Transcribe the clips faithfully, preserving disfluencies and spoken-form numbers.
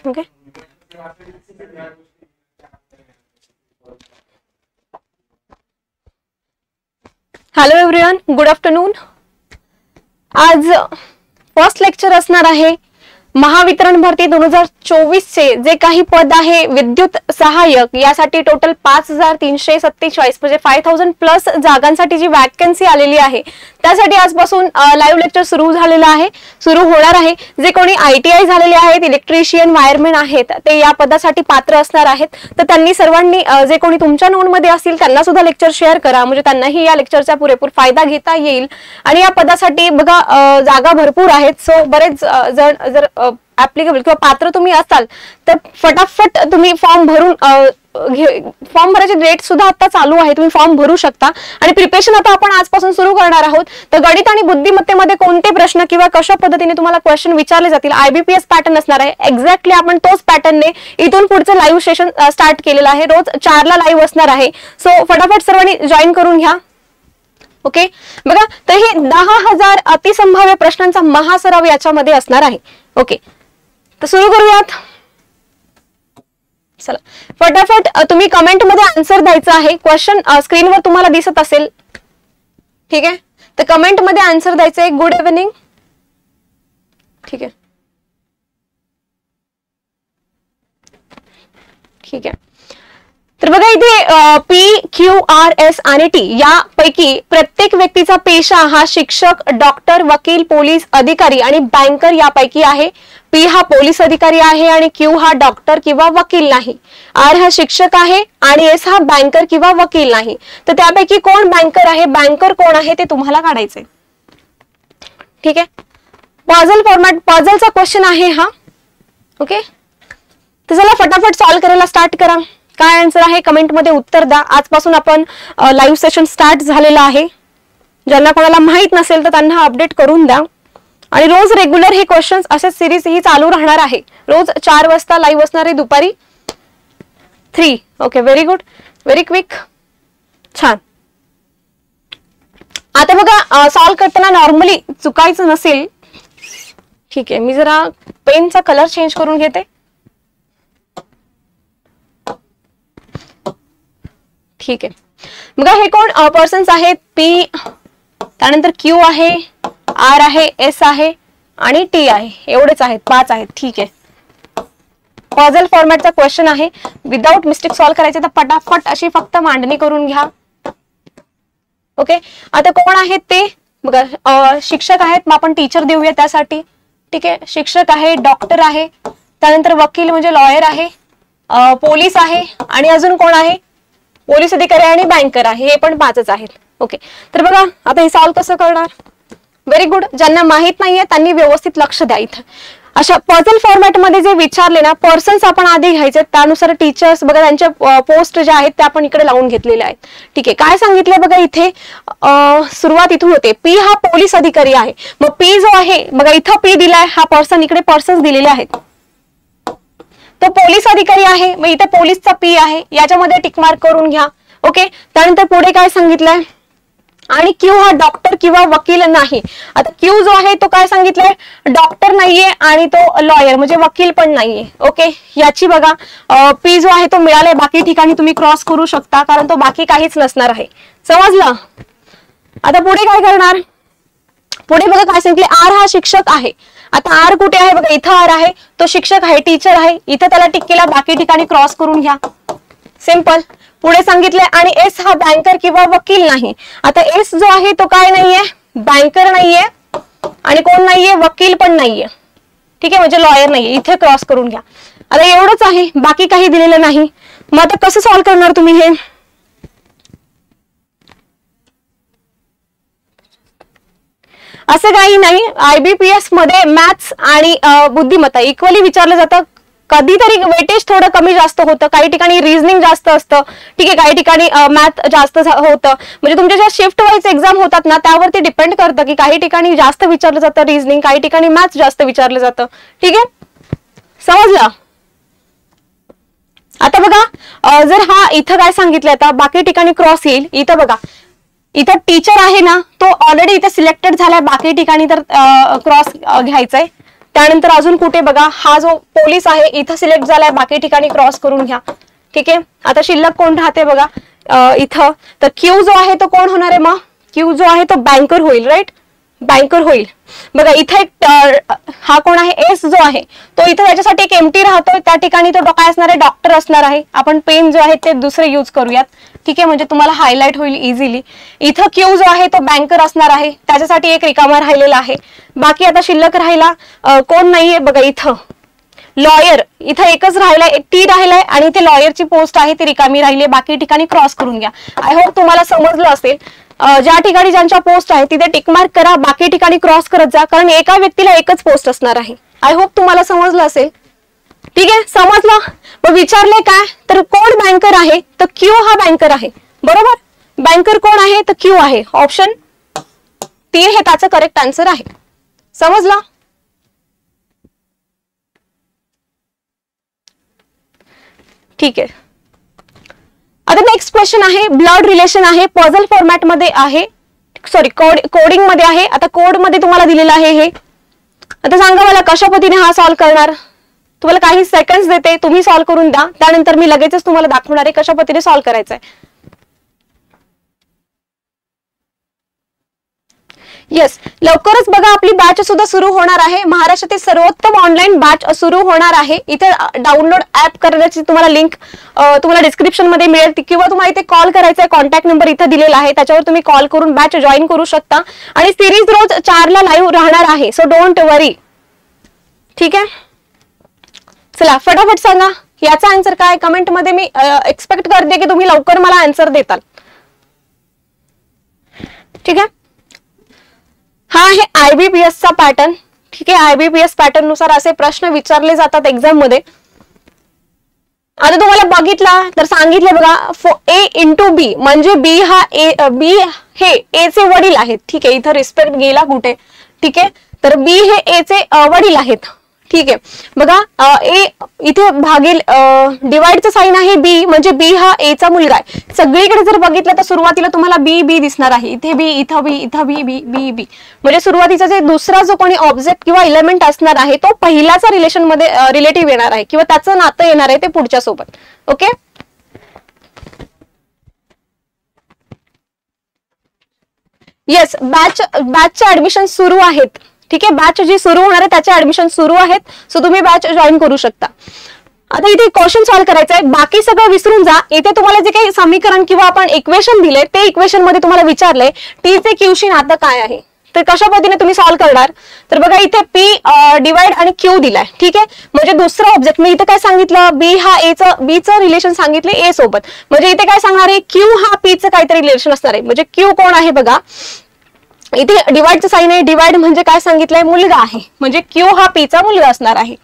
Okay. Hello everyone, good afternoon. आज first lecture असणार आहे महावितरण भरती दोन हजार चोवीस चे जे काही पद आहे विद्युत सहाय्यक, यासाठी टोटल पाच हजार तीनशे सत्तेचाळीस म्हणजे फाय थाउजंड प्लस जागांसाठी जी वॅकन्सी आलेली आहे त्यासाठी आजपासून लाईव्ह लेक्चर सुरू झालेलं आहे, सुरू होणार आहे. जे कोणी आयटीआय झालेले आहेत, इलेक्ट्रिशियन, वायरमॅन आहेत, ते या पदासाठी पात्र असणार आहेत. तर त्यांनी सर्वांनी जे कोणी तुमच्या नोंदमध्ये असतील त्यांना सुद्धा लेक्चर शेअर करा, म्हणजे त्यांनाही या लेक्चरचा पुरेपूर फायदा घेता येईल. आणि या पदासाठी बघा जागा भरपूर आहेत. सो बरेच जण जर ऍप्लिकेबल किंवा पात्र तुम्ही असाल तर फटाफट तुम्ही फॉर्म भरून, फॉर्म भरायची डेट सुद्धा आता चालू आहे, तुम्ही फॉर्म भरू शकता. आणि प्रिपरेशन आता आपण आजपासून सुरू करणार आहोत. तर गणित आणि बुद्धिमत्तेमध्ये कोणते प्रश्न किंवा कशा पद्धतीने तुम्हाला क्वेश्चन विचारले जातील, आयबीपीएस पॅटर्न असणार आहे. एक्झॅक्टली आपण तोच पॅटर्नने इथून पुढचं लाईव्ह सेशन स्टार्ट केलेलं आहे. रोज चारला लाईव्ह असणार आहे. सो फटाफट सर्वांनी जॉईन करून घ्या. ओके, बघा तर हे दहा हजार अतिसंभाव्य प्रश्नांचा महासराव याच्यामध्ये असणार आहे. ओके, तर सुरू करूयात. चला फटाफट तुम्ही कमेंट मध्ये आन्सर द्यायचा आहे. क्वेश्चन स्क्रीनवर तुम्हाला दिसत असेल, ठीक आहे. तर कमेंट मध्ये आन्सर द्यायचं आहे. गुड इव्हनिंग, ठीक आहे, ठीक आहे. तर बघा इथे पी, क्यू, आर, एस आणि टी यापैकी प्रत्येक व्यक्तीचा पेशा हा शिक्षक, डॉक्टर, वकील, पोलीस अधिकारी आणि बँकर यापैकी आहे. पी हा पोलीस अधिकारी आहे आणि क्यू हा डॉक्टर किंवा वकील नाही. आर हा शिक्षक आहे आणि एस हा बँकर किंवा वकील नाही. तर त्यापैकी कोण बँकर आहे, बँकर कोण आहे ते तुम्हाला काढायचंय, ठीक आहे. पझल फॉर्मॅट, पझलचा क्वेश्चन आहे हा. ओके, तर चला फटाफट सॉल्व्ह करायला स्टार्ट करा. काय आन्सर आहे कमेंट मध्ये उत्तर द्या. आजपासून आपण लाईव्ह सेशन स्टार्ट झालेलं आहे. ज्यांना कोणाला माहित नसेल तर त्यांना अपडेट करून द्या. आणि रोज रेग्युलर हे क्वेश्चन्स असे सिरीज ही चालू राहणार आहे. रोज चार वाजता लाईव्ह असणार आहे, दुपारी three. Okay, very good, very quick, छान. आता बघा सॉल्व्ह करताना नॉर्मली चुकायचं नसेल, ठीक आहे. मी जरा पेनचा कलर चेंज करून घेते, ठीक आहे. बघा हे कोण पर्सन्स आहेत, पी, त्यानंतर क्यू आहे, आर आहे, एस आहे आणि टी आहे. एवढेच आहेत, पाच आहेत, ठीक आहे. पझल फॉर्मॅटचा क्वेश्चन आहे. विदाउट मिस्टेक सॉल्व्ह करायचे तर पटापट अशी फक्त मांडणी करून घ्या. ओके, आता कोण आहेत ते बघा. शिक्षक आहेत, मग आपण टीचर देऊया त्यासाठी, ठीक आहे. शिक्षक आहे, डॉक्टर आहे, त्यानंतर वकील म्हणजे लॉयर आहे, पोलीस आहे आणि अजून कोण आहे, पोलीस अधिकारी आणि बँकर आहे. हे पण पाचच आहेत. ओके, तर बघा आता हे सॉल्व्ह कसं करणार. Very good. ज्यांना माहित नाहीये त्यांनी व्यवस्थित लक्ष द्या. इथं अशा पझल फॉर्मॅट मध्ये जे विचारले ना, पर्सन्स आपण आधी घ्यायचे, त्यानुसार टीचर्स बघा त्यांच्या पोस्ट ज्या आहेत त्या आपण इकडे लावून घेतलेल्या आहेत, ठीक आहे. काय सांगितलंय बघा इथे, सुरुवात इथून होते. पी हा पोलीस अधिकारी आहे. मग पी जो आहे बघा इथं पी दिलाय, हा पर्सन, इकडे पर्सन्स दिलेले आहेत. तो पोलीस अधिकारी आहे, मग इथे पोलीसचा पी आहे, याच्यामध्ये टिक मार्क करून घ्या. ओके, त्यानंतर पुढे काय सांगितलंय, आणि क्यू हा डॉक्टर किंवा वकील नाही. आता क्यू जो आहे तो काय सांगितलंय, डॉक्टर नाहीये आणि तो लॉयर म्हणजे वकील पण नाहीये. ओके, याची बघा पी जो आहे तो मिळालाय. बाकी ठिकाणी तुम्ही क्रॉस करू शकता कारण तो बाकी काहीच नसणार आहे. समजलं. आता पुढे काय करणार, पुढे बघा काय सांगितले, आर हा शिक्षक आहे. आता आर कुठे आहे बघा, इथं आर आहे, तो शिक्षक आहे, टीचर आहे, इथं त्याला टिक केला, बाकी ठिकाणी क्रॉस करून घ्या. सिंपल. पुढे सांगितले आणि एस हा बँकर किंवा वकील नाही. आता एस जो आहे तो काय नाहीये, बँकर नाहीये आणि कोण नाहीये, वकील पण नाहीये, ठीक आहे, म्हणजे लॉयर नाहीये. इथे क्रॉस करून घ्या. आता एवढंच आहे, बाकी काही दिलेलं नाही. मग आता कसं सॉल्व्ह करणार तुम्ही हे, असं काही नाही. आयबीपीएस मध्ये मॅथ्स आणि बुद्धिमत्ता इक्वली विचारलं जातं. कधीतरी वेटेज थोडं कमी जास्त होतं, काही ठिकाणी रिझनिंग जास्त असतं, ठीक आहे, काही ठिकाणी मॅथ जास्त होतं. म्हणजे तुमच्या ज्या शिफ्ट वाईज एक्झाम होतात ना त्यावरती डिपेंड करतं की काही ठिकाणी जास्त विचारलं जातं रिझनिंग, काही ठिकाणी मॅथ जास्त विचारलं जातं, ठीक आहे. समजलं. आता बघा जर हा इथं काय सांगितलं, आता बाकी ठिकाणी क्रॉस येईल. इथं बघा इथं टीचर आहे ना तो ऑलरेडी इथे सिलेक्टेड झालाय, बाकी ठिकाणी तर क्रॉस घ्यायचंय. त्यानंतर अजून कुठे बघा, हा जो पोलीस आहे इथं सिलेक्ट झालाय, बाकी ठिकाणी क्रॉस करून घ्या. ठीक आहे, आता शिल्लक कोण राहते बघा इथं, तर क्यू जो आहे तो कोण होणार आहे, मग क्यू जो आहे तो बँकर होईल, राईट, बँकर होईल. बघा इथे एक हा कोण आहे, एस जो आहे तो इथं त्याच्यासाठी एक एमटी राहतोय, त्या ठिकाणी तो काय असणार आहे, डॉक्टर असणार आहे. आपण पेन जो आहे ते दुसरे यूज करूयात. ठीक आहे, म्हणजे तुम्हाला हायलाइट होईल इझिली. इथं क्यू जो आहे तो बँकर असणार आहे, त्याच्यासाठी एक रिकामा राहिलेला आहे. बाकी आता शिल्लक राहिला कोण नाहीये बघा, इथं लॉयर, इथं एकच राहिलाय, एक टी राहिलाय आणि इथे लॉयरची पोस्ट आहे ती रिकामी राहिली. बाकी ठिकाणी क्रॉस करून घ्या. आय होप तुम्हाला समजलं असेल. ज्या ठिकाणी ज्यांच्या पोस्ट आहे तिथे टिक मार्क करा, बाकी ठिकाणी क्रॉस करत जा, कारण एका व्यक्तीला एकच पोस्ट असणार आहे. आय होप तुम्हाला समजलं असेल. ठीक आहे, समजलं. मग विचारले काय, तर कोण बँकर आहे, तर क्यू हा बँकर आहे. बरोबर, बँकर कोण आहे, तर क्यू आहे. ऑप्शन तीन हे त्याचं करेक्ट आन्सर आहे. समजलं. ठीक आहे, आता नेक्स्ट क्वेश्चन आहे, ब्लड रिलेशन आहे, पझल फॉर्मॅट मध्ये आहे, सॉरी कोड कोडिंग मध्ये आहे. आता कोड मध्ये तुम्हाला दिलेलं आहे हे. आता सांगा मला कशा पद्धतीने हा सॉल्व्ह करणार. तुम्हाला काही सेकंड्स देते, तुम्ही सॉल्व्ह करून द्या, त्यानंतर मी लगेचच तुम्हाला दाखवणार आहे कशा पद्धतीने सॉल्व्ह करायचं आहे. येस, लवकरच बघा आपली बॅच सुद्धा सुरू होणार आहे. महाराष्ट्रातील सर्वोत्तम ऑनलाईन बॅच सुरू होणार आहे. इथे डाउनलोड ऍप करण्याची तुम्हाला लिंक तुम्हाला डिस्क्रिप्शन मध्ये मिळेल, किंवा तुम्हाला इथे कॉल करायचा आहे. कॉन्टॅक्ट नंबर इथे दिलेला आहे, त्याच्यावर तुम्ही कॉल करून बॅच जॉईन करू शकता. आणि सिरीज रोज चारला लाईव्ह राहणार आहे, सो डोंट वरी. ठीक आहे, चला फटाफट सांगा याचा आन्सर काय कमेंट मध्ये. मी एक्सपेक्ट करते की तुम्ही लवकर मला आन्सर देताल. ठीक आहे, हा आहे आयबीपीएस चा पॅटर्न. ठीक आहे, आयबीपीएस पॅटर्न नुसार असे प्रश्न विचारले जातात एक्झाम मध्ये. आता तुम्हाला बघितला तर सांगितलं बघा, ए इंटू बी म्हणजे बी हा ए, बी हे ए चे वडील आहेत. ठीक आहे, इथं रिस्पेक्ट गेला कुठे. ठीक आहे, तर बी हे ए चे वडील आहेत. ठीक आहे, बघा ए इथे भागील डिवाइडचं साइन आहे बी, म्हणजे बी हा ए चा मुलगा आहे. सगळीकडे जर बघितलं तर सुरुवातीला तुम्हाला बी बी दिसणार आहे. इथे बी, इथं बी, इथं बी, बी बी बी म्हणजे सुरुवातीचा जे दुसरा जो कोणी ऑब्जेक्ट किंवा एलिमेंट असणार आहे तो पहिल्याचा रिलेशन मध्ये रिलेटिव्ह येणार आहे, किंवा त्याचं नातं येणार आहे ते पुढच्या सोबत. ओके, येस, बॅच बॅचचे ऍडमिशन सुरू आहेत. ठीक आहे, बॅच जी सुरू होणार आहे त्याचे ऍडमिशन सुरू आहेत, सो तुम्ही बॅच जॉईन करू शकता. आता इथे क्वेश्चन सॉल्व्ह करायचं आहे, बाकी सगळं विसरून जा. इथे तुम्हाला जे काही समीकरण किंवा आपण इक्वेशन दिले ते इक्वेशन मध्ये तुम्हाला विचारलंय टी चे क्यूशी नातं काय आहे, तर कशा पद्धतीने तुम्ही सॉल्व्ह करणार. तर बघा इथे पी डिवाइड आणि क्यू दिलाय. ठीक आहे, म्हणजे दुसरा ऑब्जेक्ट मी इथे काय सांगितलं, बी हा ए चं बी चं रिलेशन सांगितले ए सोबत, म्हणजे इथे काय सांगणार आहे, क्यू हा पी चं काहीतरी रिलेशन असणार आहे. म्हणजे क्यू कोण आहे बघा, इथे डिवाइडचं साइन आहे, डिवाइड म्हणजे काय सांगितलंय, मुलगा आहे, म्हणजे क्यू हा पी चा मुलगा असणार आहे.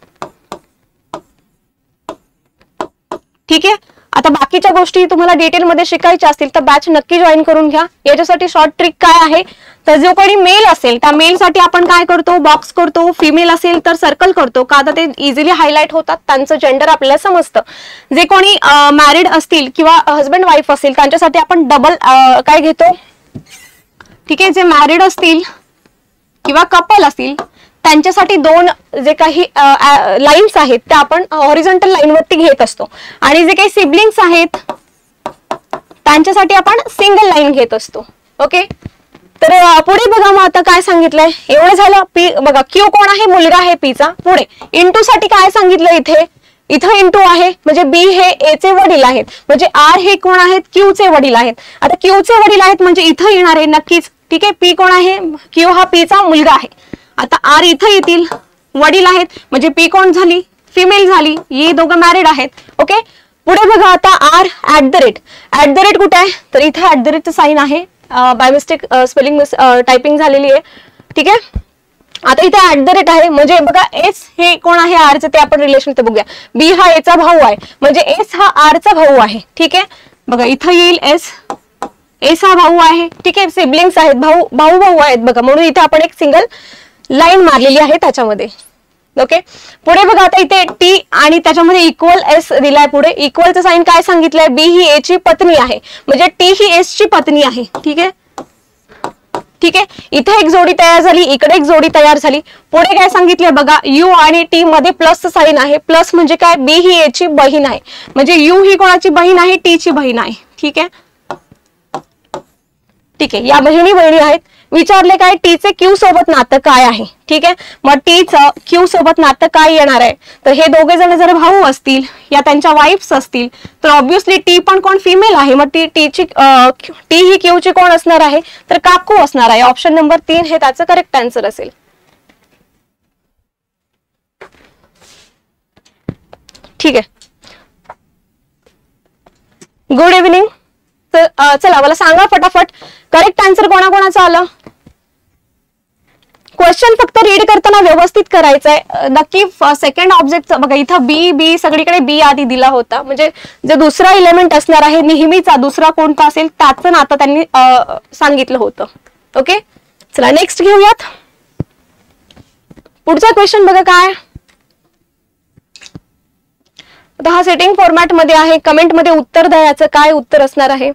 ठीक आहे, आता बाकीच्या गोष्टी तुम्हाला डिटेलमध्ये शिकायच्या असतील तर बॅच नक्की जॉईन करून घ्या. याच्यासाठी शॉर्ट ट्रिक काय आहे, तर जो कोणी मेल असेल त्या मेल साठी आपण काय करतो, बॉक्स करतो. फिमेल असेल तर सर्कल करतो, का तर ते इझिली हायलाइट होतात, त्यांचं जेंडर आपल्याला समजतं. जे कोणी मॅरिड असतील किंवा हजबंड वाईफ असेल त्यांच्यासाठी आपण डबल काय घेतो. ठीक आहे, जे मॅरिड असतील किंवा कपल असतील त्यांच्यासाठी दोन जे काही लाईन्स आहेत त्या आपण हॉरिझॉन्टल लाईन वरती घेत असतो, आणि जे काही सिबलिंग्स आहेत त्यांच्यासाठी आपण सिंगल लाईन घेत असतो. ओके, तर पुढे बघा मग आता काय सांगितलंय, एवढं झालं. पी बघा, क्यू कोण आहे, मुलगा आहे पीचा. पुढे इंटू साठी काय सांगितलं, इथे इथं इंटू आहे, म्हणजे बी हे ए चे वडील आहेत, म्हणजे आर हे कोण आहेत, क्यू चे वडील आहेत. आता क्यू चे वडील आहेत म्हणजे इथं येणार आहे नक्कीच. ठीक आहे, पी कोण आहे, क्यू हा पी चा मुलगा आहे. आता आर इथं येतील, वडील आहेत, म्हणजे पी कोण झाली, फिमेल झाली, हे दोघं मॅरिड आहेत. ओके, पुढे बघा आता R at the rate. At the rate कुठे आहे, तर इथे ऍट द रेटचं साइन आहे, बाय मिस्टेक स्पेलिंग टायपिंग झालेली आहे. ठीक आहे, आता इथे ऍट द रेट आहे, म्हणजे बघा एस हे कोण आहे, आरचं, ते आपण रिलेशन ते बघूया. बी हा एचा भाऊ आहे, म्हणजे एस हा आरचा भाऊ आहे. ठीक आहे, बघा इथं येईल एस, एस हा भाऊ आहे. ठीक आहे, सिबलिंग्स आहेत, भाऊ भाऊ भाऊ आहेत बघा, म्हणून इथे आपण एक सिंगल लाईन मारलेली आहे त्याच्यामध्ये. ओके, पुढे बघा आता इथे टी आणि त्याच्यामध्ये इक्वल एस दिलाय. पुढे इक्वलचं साइन काय सांगितलंय, बी ही ए ची पत्नी आहे, म्हणजे टी ही एस ची पत्नी आहे. ठीक आहे, ठीक आहे, इथे एक जोडी तयार झाली, इकडे एक जोडी तयार झाली. पुढे काय सांगितले बघा, यू आणि टी मध्ये प्लस साईन आहे. प्लस म्हणजे काय, बी ही ए ची बहीण आहे, म्हणजे यू ही कोणाची बहीण आहे, टी ची बहीण आहे. ठीक आहे, ठीक आहे, या बहिणी बहिणी आहेत. विचारले काय, टीचे क्यू सोबत नातं काय आहे. ठीक आहे, मग टीचं क्यू सोबत नातं काय येणार आहे, तर हे दोघे जण जर भाऊ असतील या त्यांच्या वाईफ्स असतील तर ऑब्व्हियसली टी पण कोण, फिमेल आहे. मग टी टीची टी ही क्यू ची कोण असणार आहे, तर काकू असणार आहे. ऑप्शन नंबर तीन हे त्याचं करेक्ट आन्सर असेल. ठीक आहे, गुड इव्हनिंग. तर चला मला सांगा फटाफट करेक्ट आन्सर कोणाकोणाचं आलं. क्वेश्चन फक्त रीड करताना व्यवस्थित करायचंय. नक्की सेकंड ऑब्जेक्ट बघा, इथं बी बी सगळीकडे बी आधी दिला होता, म्हणजे जे दुसरा एलिमेंट असणार आहे नेहमीचा दुसरा कोणता असेल त्याचं नातं त्यांनी सांगितलं होतं. ओके, चला नेक्स्ट घेऊयात. पुढचा क्वेश्चन बघा काय. आता हा सेटिंग फॉर्मॅट मध्ये आहे, कमेंट मध्ये उत्तर द्या याचं काय उत्तर असणार आहे.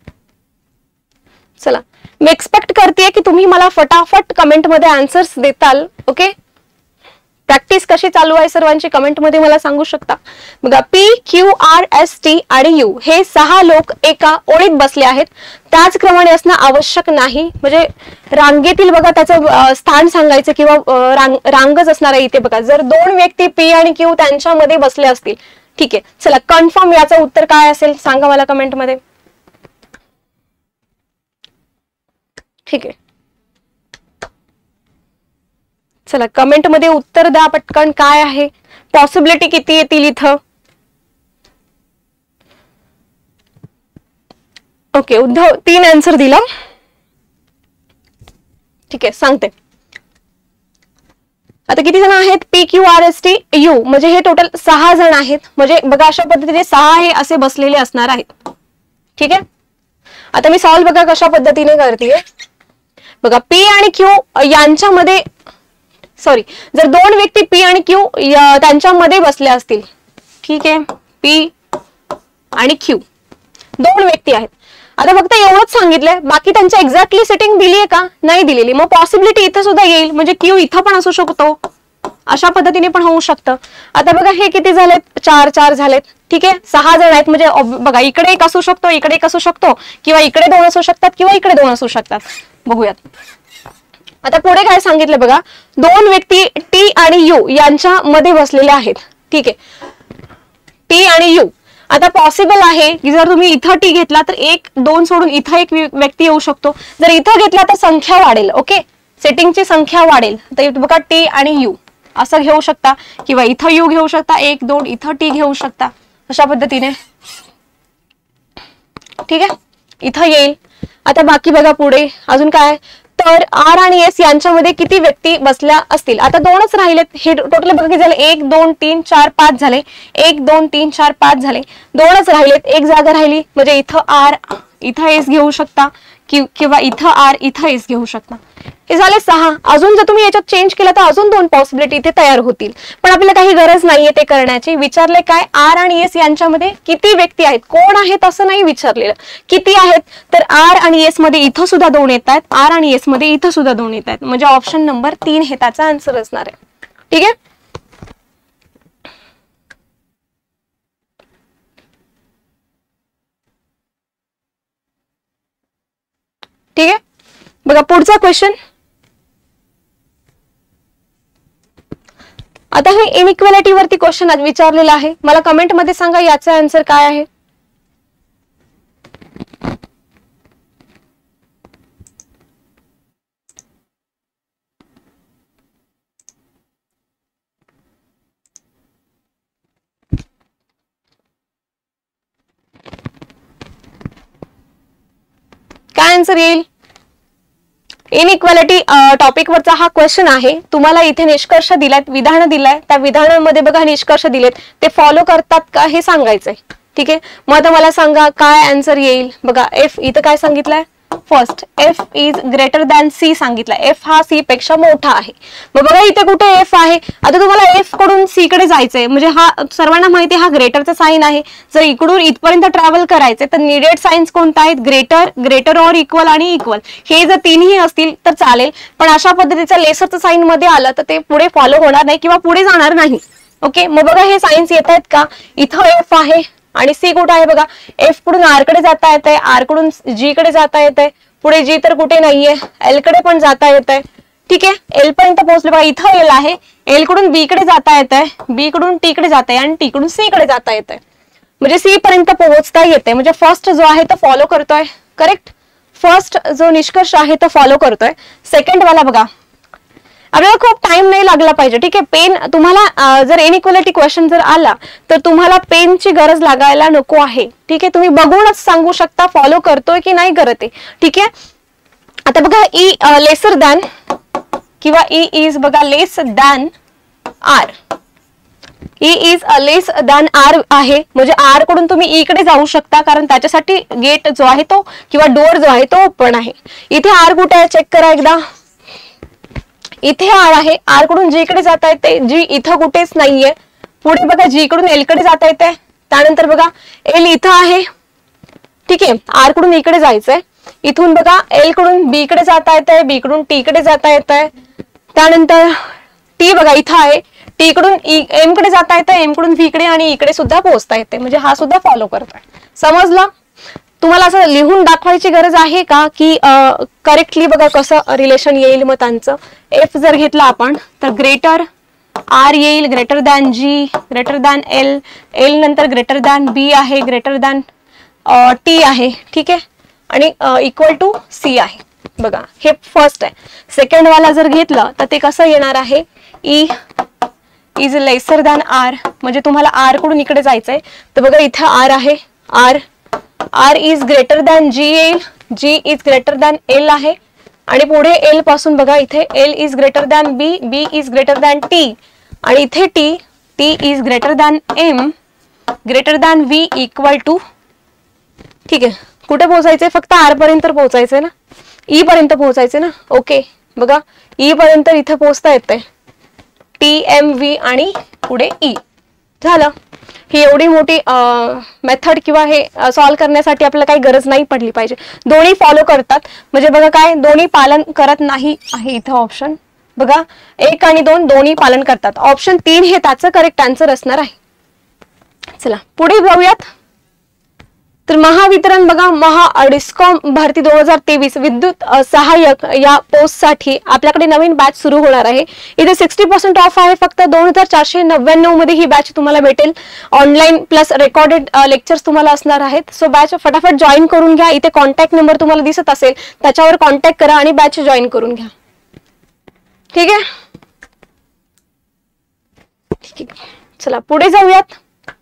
चला, मी एक्सपेक्ट करते की तुम्ही मला फटाफट कमेंट मध्ये आन्सर्स देताल. ओके, प्रॅक्टिस कशी चालू आहे सर्वांची कमेंट मध्ये मला सांगू शकता. बघा, P Q R S T आणि यू हे सहा लोक एका ओळीत बसले आहेत, त्याचप्रमाणे असणं आवश्यक नाही. म्हणजे रांगेतील बघा त्याचं स्थान सांगायचं किंवा रांग रांगच असणार आहे इथे. बघा, जर दोन व्यक्ती पी आणि क्यू त्यांच्यामध्ये बसले असतील. ठीक आहे, चला कन्फर्म याचं उत्तर काय असेल सांगा मला कमेंट मध्ये. ठीक आहे, चला कमेंट मध्ये उत्तर द्या पटकन. काय आहे पॉसिबिलिटी, किती येतील इथं. ओके, उद्धव तीन आन्सर दिला. ठीक आहे, सांगते. आता किती जण आहेत, P Q R S T U म्हणजे हे टोटल सहा जण आहेत. म्हणजे बघा अशा पद्धतीने सहा हे असे बसलेले असणार आहेत. ठीक आहे, आता मी सॉल्व बघा कशा पद्धतीने करते. बघा, पी आणि क्यू यांच्यामध्ये सॉरी जर दोन व्यक्ती पी आणि क्यू त्यांच्यामध्ये बसले असतील. ठीक आहे, पी आणि क्यू दोन व्यक्ती आहेत. आता फक्त एवढंच सांगितलंय, बाकी त्यांच्या एक्झॅक्टली सेटिंग दिली आहे का, नाही दिलेली. मग पॉसिबिलिटी इथं सुद्धा येईल, म्हणजे क्यू इथं पण असू शकतो, अशा पद्धतीने पण होऊ शकतं. आता बघा हे किती झालेत, चार चार झालेत. ठीक आहे, सहा जण आहेत, म्हणजे बघा इकडे एक असू शकतो, इकडे एक असू शकतो, किंवा इकडे दोन असू शकतात, किंवा इकडे दोन असू शकतात. बघूयात. आता पुढे काय सांगितलं बघा, दोन व्यक्ती टी आणि यू यांच्या मध्ये बसलेले आहेत. ठीक आहे, टी आणि यू. आता पॉसिबल आहे की जर तुम्ही इथं टी घेतला तर एक दोन सोडून इथं एक व्यक्ती येऊ शकतो. जर इथं घेतला तर संख्या वाढेल. ओके, सेटिंगची संख्या वाढेल. तर बघा टी आणि यू असं घेऊ शकता, किंवा इथं यू घेऊ शकता, एक दोन इथं टी घेऊ शकता, अशा पद्धतीने. ठीक आहे, इथं येईल. आता बाकी बघा पुढे अजून काय, तर आर आणि एस यांच्यामध्ये किती व्यक्ती बसल्या असतील. आता दोनच राहिलेत. हे टोटल बघा किती झाले, एक दोन तीन चार पाच झाले. एक दोन तीन चार पाच झाले, दोनच राहिलेत. एक जागा राहिली, म्हणजे इथं आर इथं एस घेऊ शकता, किंवा इथं आर इथं एस घेऊ शकता. हे झाले सहा. अजून जर तुम्ही याच्यात चेंज केला तर अजून दोन पॉसिबिलिटी इथे तयार होतील, पण आपल्याला काही गरज नाहीये ते करण्याची. विचारले काय, आर आणि एस यांच्यामध्ये किती व्यक्ती आहेत, कोण आहेत असं नाही विचारलेलं, किती आहेत. तर आर आणि एस मध्ये इथं सुद्धा दोन येत आहेत, आर आणि एस मध्ये इथं सुद्धा दोन येत आहेत, म्हणजे ऑप्शन नंबर तीन हे त्याचा आन्सर असणार आहे. ठीक आहे, ठीक आहे. बघा पुढचा क्वेश्चन. आता हे इनइक्वॅलिटी वरती क्वेश्चन विचारलेला आहे. मला कमेंट मध्ये सांगा याचा आन्सर काय आहे. काय आन्सर येईल. इनइक्वॅलिटी टॉपिक वरचा हा क्वेश्चन आहे. तुम्हाला इथे निष्कर्ष दिलाय, विधान दिलाय, त्या विधानांमध्ये बघा निष्कर्ष दिलेत, ते फॉलो करतात का हे सांगायचंय. ठीक आहे, मग आता मला सांगा काय आन्सर येईल. बघा एफ इथं काय सांगितलंय, first F is greater than C सांगितलं, एफ हा सी पेक्षा मोठा आहे. मग बघा इथे कुठे एफ आहे, आता तुम्हाला एफ कडून सी कडे जायचंय, म्हणजे हा सर्वांना माहिती हा ग्रेटरचा साईन आहे. जर इकडून इथपर्यंत ट्रॅव्हल करायचे तर निडेड साइन्स कोणता आहेत, ग्रेटर, ग्रेटर ऑर इक्वल आणि इक्वल. हे जर तिन्ही असतील तर चालेल, पण अशा पद्धतीचं लेसरचं साईन मध्ये आलं तर ते पुढे फॉलो होणार नाही किंवा पुढे जाणार नाही. ओके, मग बघा हे सायन्स येत आहेत का, इथं एफ आहे आणि सी कुठं आहे बघा, एफ कडून आर कडे जाता येत आहे, आर कडून जी कडे जाता येत आहे, पुढे जी तर कुठे नाहीये, एल कडे पण जाता येत आहे. ठीक आहे, एल पर्यंत पोहोचले बघा, इथं एल आहे, एल कडून बी कडे जाता येत आहे, बी कडून टी कडे जाता आहे आणि टी कडून सी कडे जाता येत आहे, म्हणजे सी पर्यंत पोहोचता येते. म्हणजे फर्स्ट जो आहे तो फॉलो करतोय. करेक्ट, फर्स्ट जो निष्कर्ष आहे तो फॉलो करतोय. सेकंड वाला बघा, आपल्याला खूप टाइम नाही लागला पाहिजे. ठीक आहे, पेन तुम्हाला जर इनइक्वालिटी क्वेश्चन जर आला तर तुम्हाला पेनची गरज लागायला नको आहे. ठीक आहे, तुम्ही बघूनच सांगू शकता फॉलो करतोय की नाही करत आहे. ठीक आहे, आता बघा ई लेसर दॅन किंवा ई इज बघा less than R, E is less than R आहे, म्हणजे आर कडून तुम्ही ई कडे जाऊ शकता कारण त्याच्यासाठी गेट जो आहे तो किंवा डोअर जो आहे तो ओपन आहे. इथे आर कुठे आहे चेक करा एकदा, इथे आर आहे, आर कडून जी कडे जाता येते, जी इथं कुठेच नाहीये. पुढे बघा जी कडून एल कडे जाता येते, त्यानंतर बघा एल इथं आहे. ठीक आहे, आर कडून इकडे जायचंय, इथून बघा एल कडून बी कडे जाता येतंय, बी कडून टी कडे जाता येतंय, त्यानंतर टी बघा इथं आहे, टी कडून एम कडे जाता येतंय, एम कडून व्ही कडे आणि इकडे सुद्धा पोहोचता येते, म्हणजे हा सुद्धा फॉलो करतोय. समजलं? तुम्हाला असं लिहून दाखवायची गरज आहे का की करेक्टली बघा कसं रिलेशन येईल. मग त्यांचं एफ जर घेतला आपण तर ग्रेटर आर येईल, greater than G, greater than L, L नंतर ग्रेटर दॅन बी आहे, ग्रेटर दॅन टी आहे. ठीक आहे, आणि इक्वल टू सी आहे. बघा हे फर्स्ट आहे. सेकंड वाला जर घेतलं तर ते कसं येणार आहे, E is lesser than R, म्हणजे तुम्हाला आर कडून इकडे जायचंय तर बघा इथं आर आहे, R R is greater than G येईल, G is greater than L आहे, आणि पुढे एल पासून बघा इथे L is greater than B, B is greater than T, आणि इथे T, T is greater than M, greater than V equal to. ठीक आहे, कुठे पोहोचायचंय, फक्त आर पर्यंत पोहोचायचंय ना, ई पर्यंत पोहोचायचंय ना. ओके, बघा ई पर्यंत इथे पोहोचता येते, टी एम व्ही आणि पुढे ई. झालं. ही एवढी मोठी मेथड किंवा हे सॉल्व्ह करण्यासाठी आपल्याला काही गरज नाही पडली पाहिजे. दोन्ही फॉलो करतात, म्हणजे बघा काय दोन्ही पालन करत नाही आहे इथं ऑप्शन. बघा एक आणि दोन दोन्ही पालन करतात. ऑप्शन तीन हे त्याचं करेक्ट आन्सर असणार आहे. चला पुढे जाऊयात. तर महावितरण बघा, महा डिस्कॉम भरती दोन हजार तेवीस विद्युत सहाय्यक या पोस्ट साठी आपल्याकडे नवीन बॅच सुरू होणार आहे. इथे सिक्स्टी पर्सेंट ऑफ आहे. फक्त दोन हजार चारशे नव्याण्णव मध्ये ही बॅच तुम्हाला भेटेल. ऑनलाईन प्लस रेकॉर्डेड लेक्चर्स तुम्हाला असणार आहेत. सो बॅच फटाफट जॉईन करून घ्या. इथे कॉन्टॅक्ट नंबर तुम्हाला दिसत असेल त्याच्यावर कॉन्टॅक्ट करा आणि बॅच जॉईन करून घ्या. ठीक आहे, ठीक आहे. चला पुढे जाऊयात.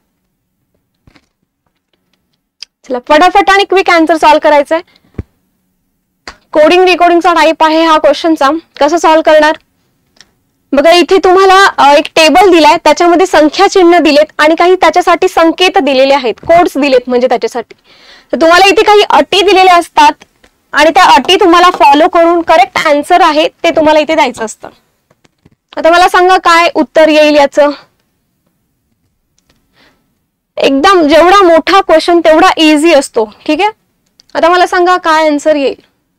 चला फटाफट आणि क्विक आन्सर सॉल्व्ह करायचंय. कोडिंग रिकॉर्डिंगचा टाइप आहे हा क्वेश्चनचा. कसं सॉल्व्ह करणार बघा, इथे तुम्हाला एक टेबल दिलाय, त्याच्यामध्ये संख्या चिन्ह दिलेत आणि काही त्याच्यासाठी संकेत दिलेले आहेत, कोड्स दिलेत म्हणजे त्याच्यासाठी. तर तुम्हाला इथे काही अटी दिलेल्या असतात आणि त्या अटी तुम्हाला फॉलो करून करेक्ट आन्सर आहे ते तुम्हाला इथे द्यायचं असतं. आता मला सांगा काय उत्तर येईल याचं. एकदम जेवढा मोठा क्वेश्चन तेवढा इझी असतो. ठीक आहे, आता मला सांगा काय आन्सर येईल.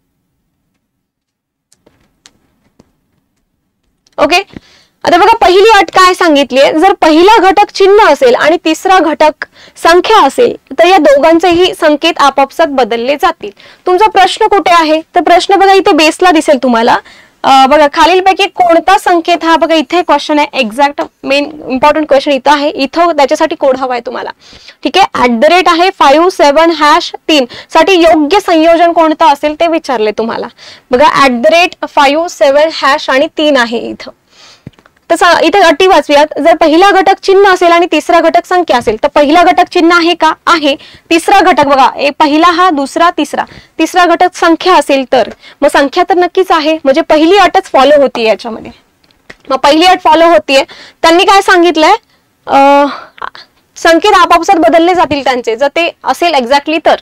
ओके, आता बघा पहिली अट काय सांगितली आहे, जर पहिला घटक चिन्ह असेल आणि तिसरा घटक संख्या असेल तर या दोघांचेही संकेत आपापसात बदलले जातील. तुमचा प्रश्न कुठे आहे, तर प्रश्न बघा इथे बेसला दिसेल तुम्हाला. बघा खालीलपैकी कोणता संकेत, हा बघा इथे क्वेश्चन आहे, एक्झॅक्ट मेन इम्पॉर्टंट क्वेश्चन इथं आहे. इथं त्याच्यासाठी कोड हवा आहे तुम्हाला. ठीक आहे, ऍट द रेट आहे फाईव्ह सेवन हॅश तीन साठी योग्य संयोजन कोणतं असेल ते विचारले तुम्हाला. बघा at the rate five seven hash आणि तीन आहे इथं. तसं इथे अटी वाचूयात. जर पहिला घटक चिन्ह असेल आणि तिसरा घटक संख्या असेल तर पहिला घटक चिन्ह आहे का, आहे. तिसरा घटक बघा, पहिला हा दुसरा तिसरा, तिसरा घटक संख्या असेल तर मग संख्या तर नक्कीच आहे, म्हणजे पहिली अटच फॉलो होतीये याच्यामध्ये. मग पहिली अट फॉलो होतीये. त्यांनी काय सांगितलंय, संकेत आपापसात बदलले जातील त्यांचे, जर ते असेल एक्झॅक्टली तर.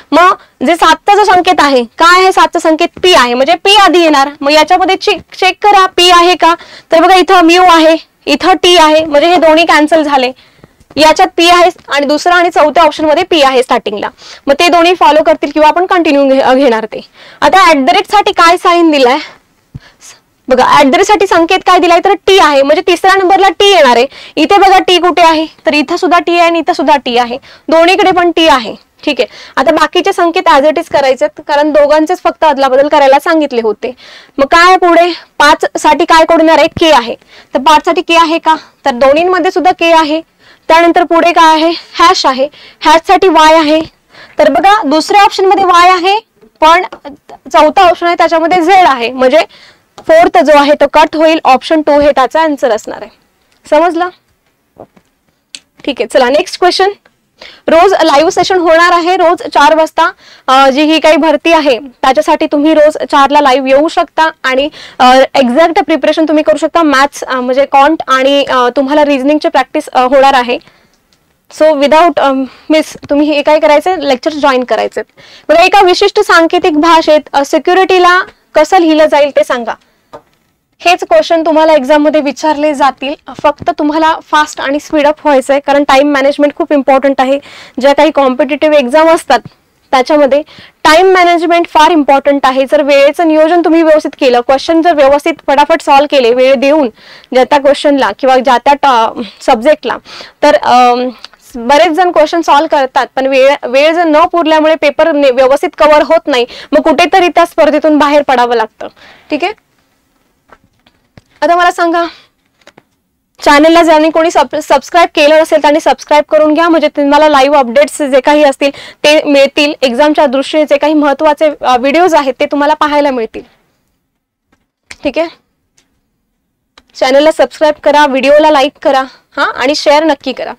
मग जे सातचा जो संकेत आहे काय आहे, सातचा संकेत पी आहे, म्हणजे पी आधी येणार. मग याच्यामध्ये चेक करा पी आहे का, तर बघा इथं म्यू आहे, इथं टी आहे, म्हणजे हे दोन्ही कॅन्सल झाले. याच्यात पी आहे आणि दुसरा आणि चौथ्या ऑप्शन मध्ये पी आहे स्टार्टिंगला. मग ते दोन्ही फॉलो करतील किंवा आपण कंटिन्यू घेणार ते. आता ऍट द रेट साठी काय साईन दिलाय बघा, ऍट द रेट साठी संकेत काय दिलाय तर टी आहे, म्हणजे तिसऱ्या नंबरला टी येणार आहे. इथे बघा टी कुठे आहे, तर इथं सुद्धा टी आहे आणि इथं सुद्धा टी आहे, दोन्हीकडे पण टी आहे. ठीक आहे, आता बाकीचे संकेत ऍज इट इज करायचे, कारण दोघांचेच फक्त अदलाबदल करायला सांगितले होते. मग काय पुढे पाच साठी काय कोड येणार आहे, के आहे, तर पाच साठी के आहे का, तर दोन्हीमध्ये सुद्धा के आहे. त्यानंतर पुढे काय आहे, हॅश आहे, हॅश साठी वाय आहे, तर बघा दुसऱ्या ऑप्शन मध्ये वाय आहे, पण चौथा ऑप्शन आहे त्याच्यामध्ये झेड आहे, म्हणजे फोर्थ जो आहे तो कट होईल. ऑप्शन टू हे त्याचा आन्सर असणार आहे. समजलं? ठीक आहे, चला नेक्स्ट क्वेश्चन. रोज लाईव्ह सेशन होणार आहे, रोज चार वाजता जी ही काही भरती आहे त्याच्यासाठी तुम्ही रोज चारला लाईव्ह येऊ शकता आणि एक्झॅक्ट प्रिपरेशन तुम्ही करू शकता. मॅथ्स म्हणजे कॉन्ट आणि तुम्हाला रिझनिंगची प्रॅक्टिस होणार आहे. सो विदाउट मिस तुम्ही हे काय करायचं, लेक्चर जॉईन करायचे. बघा एका विशिष्ट सांकेतिक भाषेत सिक्युरिटीला कसं लिहिलं जाईल ते सांगा. हेच क्वेश्चन तुम्हाला एक्झाम मध्ये विचारले जातील. फक्त तुम्हाला फास्ट आणि स्पीडअप व्हायचंय, कारण टाइम मॅनेजमेंट खूप इम्पॉर्टंट आहे. ज्या काही कॉम्पिटिटिव्ह एक्झाम असतात त्याच्यामध्ये टाइम मॅनेजमेंट फार इम्पॉर्टंट आहे. जर वेळेचं नियोजन तुम्ही व्यवस्थित केलं, क्वेश्चन जर व्यवस्थित फटाफट सॉल्व्ह केले वेळ देऊन ज्या त्या क्वेश्चनला किंवा ज्या त्या सब्जेक्टला, तर बरेच जण क्वेश्चन सॉल्व्ह करतात, पण वेळ वेळ जर न पुरल्यामुळे पेपर व्यवस्थित कव्हर होत नाही, मग कुठेतरी त्या स्पर्धेतून बाहेर पडावं लागतं. ठीक आहे, आता मला सांगा, चॅनलला ज्यांनी कोणी सबस्क्राईब केलं असेल त्यांनी सबस्क्राईब करून घ्या, म्हणजे तुम्हाला लाईव्ह अपडेट्स जे काही असतील ते मिळतील. एक्झामच्या दृष्टीने जे काही महत्वाचे व्हिडिओज आहेत ते तुम्हाला पाहायला मिळतील. ठीक आहे, चॅनलला सबस्क्राईब करा, व्हिडिओला लाईक करा हा, आणि शेअर नक्की करा.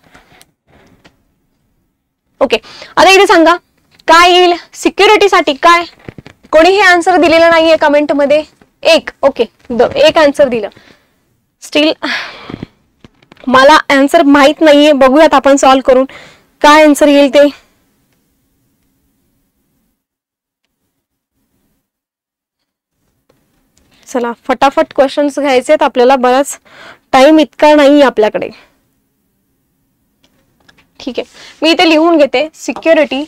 ओके, आता इथे सांगा काय येईल सिक्युरिटीसाठी. काय कोणी हे आन्सर दिलेलं नाहीये कमेंट मध्ये. एक ओके एक आन्सर दिलं. स्टील मला आन्सर माहित नाहीये, बघूयात आपण सॉल्व्ह करून काय आन्सर येईल ते. चला फटाफट क्वेश्चन्स घ्यायचेत आपल्याला, बराच टाइम इतका नाही आपल्याकडे. ठीक आहे, मी इथे लिहून घेते सिक्युरिटी.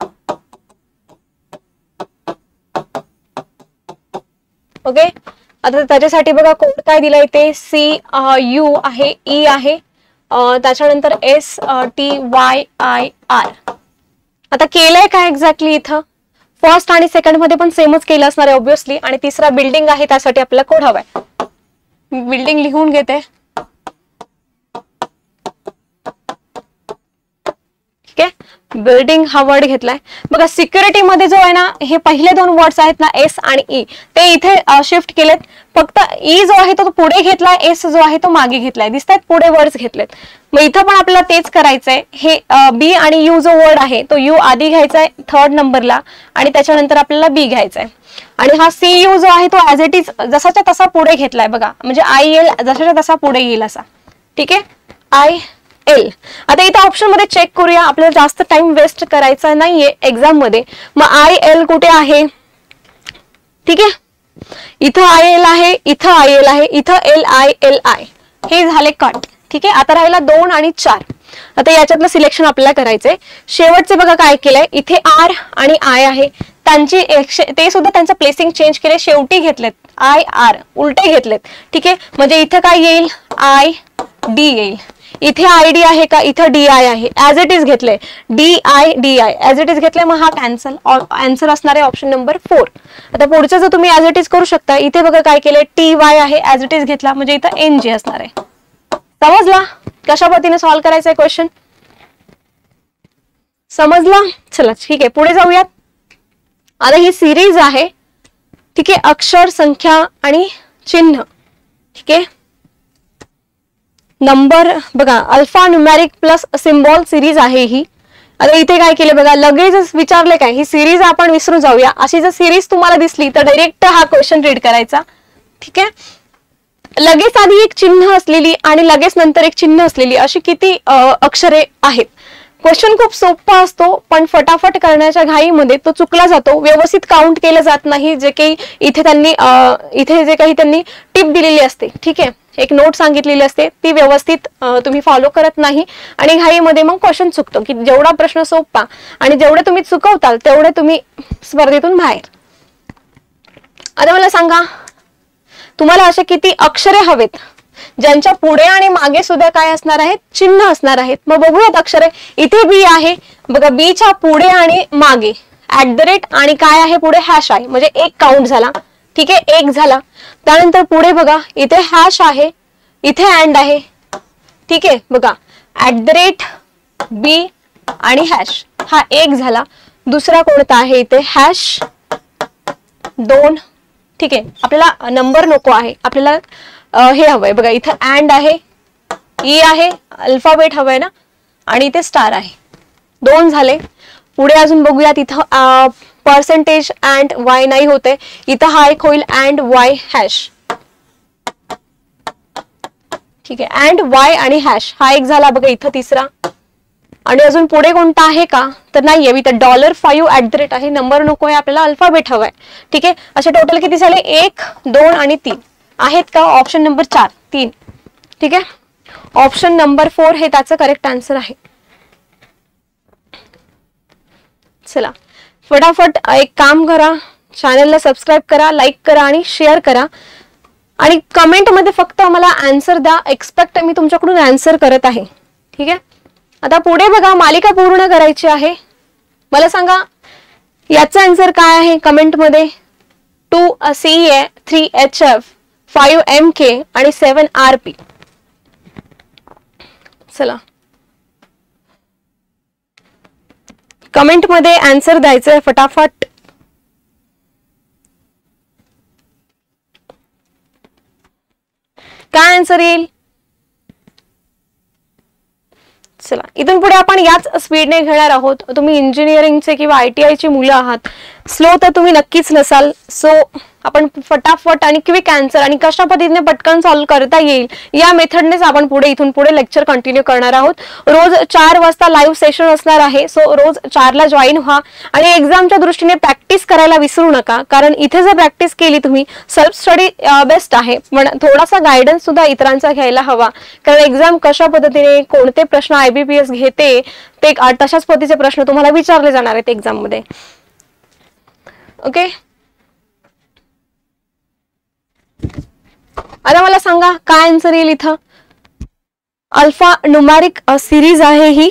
ओके, आता त्याच्यासाठी बघा कोड काय दिलाय ते सी यू आहे, ई आहे, त्याच्यानंतर S T Y I R. आता केलंय काय एक्झॅक्टली इथं, फर्स्ट आणि सेकंड मध्ये पण सेमच केलं असणार आहे ऑब्विसली. आणि तिसरा बिल्डिंग आहे, त्यासाठी आपल्याला कोड हवाय. बिल्डिंग लिहून घेते. ठीक आहे, बिल्डिंग हा वर्ड घेतलाय. बघा सिक्युरिटी मध्ये जो आहे ना, हे पहिले दोन वर्ड्स आहेत ना एस आणि ई, ते इथे शिफ्ट केलेत. फक्त ई जो आहे तो पुढे घेतलाय, एस जो आहे तो मागे घेतलाय. दिसतात पुढे वर्ड्स घेतलेत. मग इथं पण आपल्याला तेच करायचंय. हे बी आणि यू जो वर्ड आहे तो यू आधी घ्यायचा आहे थर्ड नंबरला, आणि त्याच्यानंतर आपल्याला बी घ्यायचा आहे. आणि हा सी यू जो आहे तो ऍज इट इज जसाच्या तसा पुढे घेतलाय बघा, म्हणजे आय एल जसाच्या तसा पुढे येईल असा. ठीक आहे, आय एल. आता इथं ऑप्शन मध्ये चेक करूया, आपल्याला जास्त टाइम वेस्ट करायचा नाहीये एक्झाम मध्ये. मग आय एल कुठे आहे, ठीक आहे, इथं आय एल आहे, इथं आय एल आहे, इथं एल आय एल आय, हे झाले कट. ठीक आहे, आता राहिला दोन आणि चार. आता याच्यातलं सिलेक्शन आपल्याला करायचंय. शेवटचे बघा काय केलंय, इथे आर आणि आय आहे, त्यांची ते सुद्धा त्यांचं प्लेसिंग चेंज केले, शेवटी घेतलेत आय आर, उलटे घेतलेत. ठीक आहे, म्हणजे इथं काय येईल, आय डी येईल. इथे आय डी आहे का, इथं डी आय आहे, ऍज इट इज घेतलंय, D I D I as it is घेतलंय. मग हा कॅन्सल, आन्सर असणार आहे ऑप्शन नंबर फोर. आता पुढचं जर तुम्ही ऍज इट इज करू शकता. इथे बघा काय केलंय, टी वाय आहे, ऍज इट इज घेतला, म्हणजे इथं एन जी असणार आहे. समजला कशा पद्धतीने सॉल्व्ह करायचा आहे क्वेश्चन, समजला. चला ठीक आहे, पुढे जाऊयात. आता ही सिरीज आहे. ठीक आहे, अक्षर, संख्या आणि चिन्ह. ठीक आहे, नंबर बघा, alphanumeric plus symbol series आहे ही. आता इथे काय केलं बघा, लगेच विचारले काय, ही सिरीज आपण विसरून जाऊया. अशी जर सिरीज तुम्हाला दिसली तर डायरेक्ट हा क्वेश्चन रीड करायचा. ठीक आहे, लगेच आधी एक चिन्ह असलेली आणि लगेच नंतर एक चिन्ह असलेली अशी किती अक्षरे आहेत. क्वेश्चन खूप सोपा असतो पण फटाफट करण्याच्या घाईमध्ये तो चुकला जातो, व्यवस्थित काउंट केलं जात नाही. जे काही इथे त्यांनी इथे जे काही त्यांनी टिप दिलेली असते, ठीक आहे, एक नोट सांगितलेली असते, ती व्यवस्थित तुम्ही फॉलो करत नाही आणि घाईमध्ये मग क्वेश्चन चुकतो. की जेवढा प्रश्न सोपा आणि जेवढे तुम्ही चुकवताल तेवढे तुम्ही स्पर्धेतून बाहेर. आता मला सांगा, तुम्हाला असे किती अक्षरे हवेत ज्यांच्या पुढे आणि मागे सुद्धा काय असणार आहेत, चिन्ह असणार आहेत. मग बघूयात अक्षरे. इथे बी आहे बघा, बी च्या पुढे आणि मागे ऍट द रेट आणि काय आहे पुढे हॅश आहे, म्हणजे एक काउंट झाला, ठीक आहे, एक झाला. त्यानंतर पुढे बघा इथे हॅश आहे, इथे अँड आहे, ठीक आहे, बघा ऍट द रेट बी आणि हॅश, हा एक झाला. दुसरा कोणता आहे इथे हॅश दोन, ठीक आहे. आपल्याला नंबर नको आहे, आपल्याला हे हवंय बघा, इथं अँड आहे, ई आहे, अल्फाबेट हवंय ना, आणि इथे स्टार आहे. दोन झाले. पुढे अजून बघूयात, इथं पर्सेंटेज अँड वाय नाही होते, इथं हा एक होईल अँड वाय हॅश, ठीक आहे, अँड वाय आणि हॅश हा एक झाला बघा, इथं तिसरा. आणि अजून पुढे कोणता आहे का तर नाहीये, इथं dollar five at the rate आहे, नंबर नको आहे, आपल्याला अल्फाबेट हवाय, ठीक आहे. असे टोटल किती झाले, एक दोन आणि तीन आहेत का, ऑप्शन नंबर चार तीन, ठीक आहे. ऑप्शन नंबर फोर हे त्याचं करेक्ट आन्सर आहे. चला फटाफट एक काम करा, चॅनलला सबस्क्राईब करा, लाईक करा आणि शेअर करा आणि कमेंट मध्ये फक्त मला आन्सर द्या. एक्सपेक्ट मी तुमच्याकडून आन्सर करत आहे, ठीक आहे. आता पुढे बघा, मालिका पूर्ण करायची आहे. मला सांगा याचा आन्सर काय आहे कमेंट मध्ये. Two C A, three H F, five M K आणि सेवन आर पी. चला कमेंट मध्ये आन्सर द्यायचंय फटाफट. काय आन्सर येईल. चला इथून पुढे आपण याच स्पीडने घेणार आहोत. तुम्ही इंजिनिअरिंगचे किंवा आय टी आय ची मुलं आहात, स्लो तर तुम्ही नक्कीच नसाल. सो आपण फटाफट आणि क्विक आन्सर आणि कशा पद्धतीने पटकन सॉल्व्ह करता येईल या मेथडनेच आपण पुढे इथून पुढे लेक्चर कंटिन्यू करणार आहोत. रोज चार वाजता लाईव्ह सेशन असणार आहे. सो रोज चारला जॉईन व्हा आणि एक्झामच्या दृष्टीने प्रॅक्टिस करायला विसरू नका, कारण इथे जर प्रॅक्टिस केली तुम्ही, सेल्फ स्टडी बेस्ट आहे, पण थोडासा गायडन्स सुद्धा इतरांचा घ्यायला हवा, कारण एक्झाम कशा पद्धतीने कोणते प्रश्न आयबीपीएस घेते ते तशाच पद्धतीचे प्रश्न तुम्हाला विचारले जाणार आहेत एक्झाम मध्ये. ओके, आता मला सांगा काय आन्सर येईल इथं. अल्फा न्यूमॅरिक सिरीज आहे ही.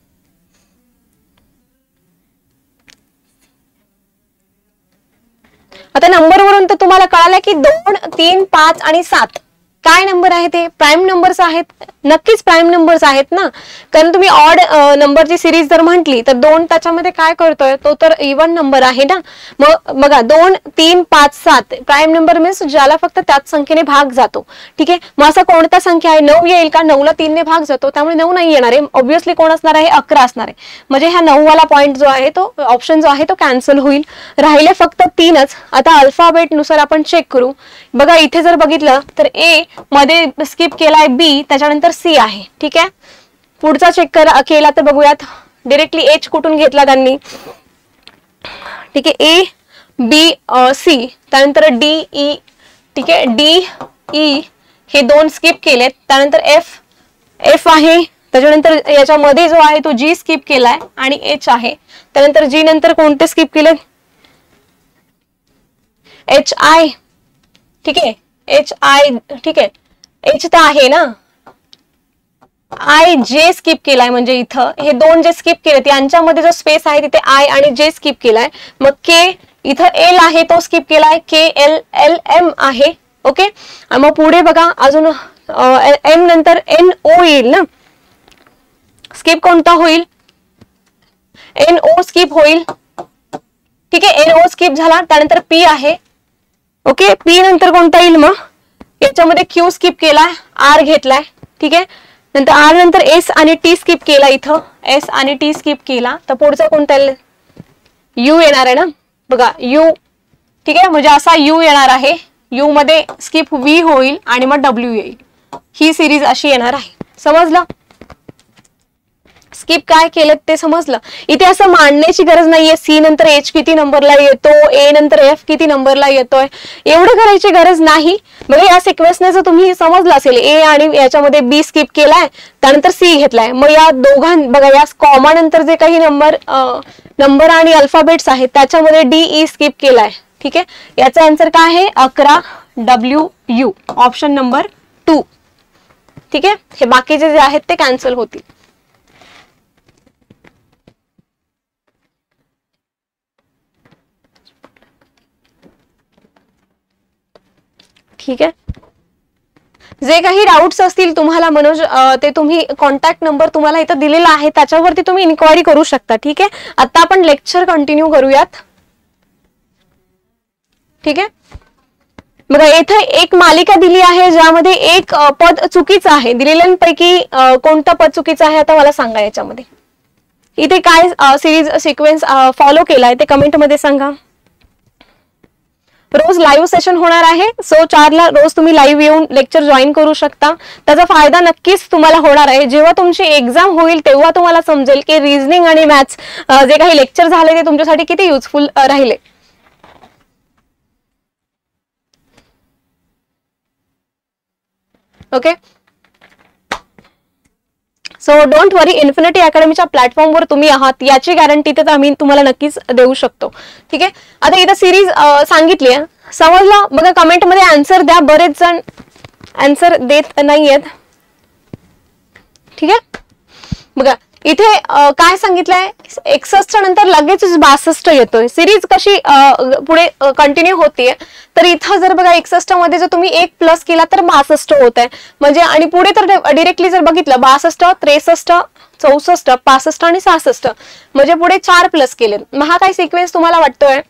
आता नंबर वरून तर तुम्हाला कळालं की दोन तीन पाच आणि सात काय नंबर आहे, ते प्राईम नंबर्स आहेत. नक्कीच प्राईम नंबर्स आहेत ना, कारण तुम्ही ऑड नंबरची सिरीज जर म्हटली तर दोन त्याच्यामध्ये काय करतोय, तो तर इव्हन नंबर आहे ना. मग बघा दोन तीन पाच सात प्राईम नंबर मीन्स ज्याला फक्त त्याच संख्येने भाग जातो, ठीक आहे. मग असा कोणता संख्या आहे, नऊ येईल का, नऊला तीनने भाग जातो, त्यामुळे नऊ नाही येणार आहे. ऑब्व्हियसली कोण असणार आहे, अकरा असणार आहे. म्हणजे हा नऊ वाला पॉईंट जो आहे तो ऑप्शन जो आहे तो कॅन्सल होईल. राहिले फक्त तीनच. आता अल्फाबेट नुसार आपण चेक करू. बघा इथे जर बघितलं तर ए मध्ये स्किप केलाय बी, त्याच्यानंतर सी आहे, ठीक आहे. पुढचा चेक करा केला तर बघूयात, डायरेक्टली एच कुठून घेतला त्यांनी, ठीक आहे. ए बी सी, त्यानंतर डी ई, ठीक आहे, डी ई हे दोन स्किप केलेत. त्यानंतर एफ एफ आहे, त्याच्यानंतर याच्यामध्ये जो आहे तो जी स्किप केलाय आणि एच आहे. त्यानंतर जी नंतर कोणते स्किप केले, एच आय, ठीक आहे, एच आय, ठीक आहे, एच तर आहे ना, आय जे स्किप केलाय, म्हणजे इथं हे दोन जे स्किप केले यांच्यामध्ये जो स्पेस आहे तिथे आय आणि जे स्किप केलाय. मग के इथं एल आहे तो स्किप केलाय, के एल एल एम आहे, ओके. मग पुढे बघा अजून एम नंतर एन ओ येईल ना, स्किप कोणता होईल, एन ओ स्किप होईल, ठीक आहे. एन ओ स्किप झाला. त्यानंतर पी आहे, ओके. पी नंतर कोणता येईल, मग याच्यामध्ये क्यू स्किप केलाय, आर घेतलाय, ठीक आहे. नंतर आर नंतर एस आणि टी स्किप केला, इथं एस आणि टी स्किप केला, तर पुढचा कोणता यू येणार आहे ना, बघा यू, ठीक आहे. म्हणजे असा यू येणार आहे. यू मध्ये स्किप व्ही होईल आणि मग डब्ल्यू येईल. ही सिरीज अशी येणार आहे. समजलं स्किप काय केलं ते समजलं. इथे असं मांडण्याची गरज नाहीये सी नंतर एच किती नंबरला येतो, ए नंतर एफ किती नंबरला येतोय, एवढं करायची गरज नाही. बघा या सिक्वेन्सने जर तुम्ही समजलं असेल ए आणि याच्यामध्ये बी स्किप केलाय त्यानंतर सी घेतलाय, मग या दोघां बघा या कॉमा नंतर जे काही नंबर नंबर आणि अल्फाबेट्स आहेत त्याच्यामध्ये डी ई स्किप केलाय. ठीक आहे, याचा आन्सर काय आहे अकरा W U, option number two. ठीक आहे, हे बाकीचे जे आहेत ते कॅन्सल होतील. ठीक आहे, जे काही डाऊट्स असतील तुम्हाला मनोज ते तुम्ही कॉन्टॅक्ट नंबर तुम्हाला इथं दिलेला आहे त्याच्यावरती तुम्ही इन्क्वायरी करू शकता. ठीक आहे, आता आपण लेक्चर कंटिन्यू करूयात. ठीक आहे, बघा इथे एक मालिका दिली आहे ज्यामध्ये एक पद चुकीचं आहे. दिलेल्यांपैकी कोणतं पद चुकीचं आहे आता मला सांगा. याच्यामध्ये इथे काय सिरीज सिक्वेन्स फॉलो केलाय ते कमेंट मध्ये सांगा. रोज लाईव्ह सेशन होणार आहे, सो चारला रोज तुम्ही लाईव्ह येऊन लेक्चर जॉईन करू शकता. त्याचा फायदा नक्कीच तुम्हाला होणार आहे. जेव्हा तुमची एक्झाम होईल तेव्हा तुम्हाला समजेल की रिझनिंग आणि मॅथ्स जे काही लेक्चर झाले ते तुमच्यासाठी किती युजफुल राहिले. Okay, so don't worry, infinity अकॅडमीच्या प्लॅटफॉर्मवर तुम्ही आहात याची गॅरंटी तर आम्ही तुम्हाला नक्कीच देऊ शकतो. ठीक आहे, आता इथं सिरीज सांगितली आहे, समजलं. बघा कमेंट मध्ये आन्सर द्या, बरेच जण आन्सर देत नाहीयेत. ठीक आहे, बघा इथे काय सांगितलंय एकसष्ट नंतर लगेच बासष्ट येतोय. सिरीज कशी पुढे कंटिन्यू होतीये, तर इथं जर बघा एकसष्ट मध्ये जर तुम्ही एक प्लस केला तर बासष्ट होत आहे म्हणजे, आणि पुढे तर डिरेक्टली जर बघितलं बासष्ट, त्रेसष्ट, चौसष्ट, पासष्ट आणि सहासष्ट म्हणजे पुढे चार प्लस केले. मग हा काय सिक्वेन्स तुम्हाला वाटतोय?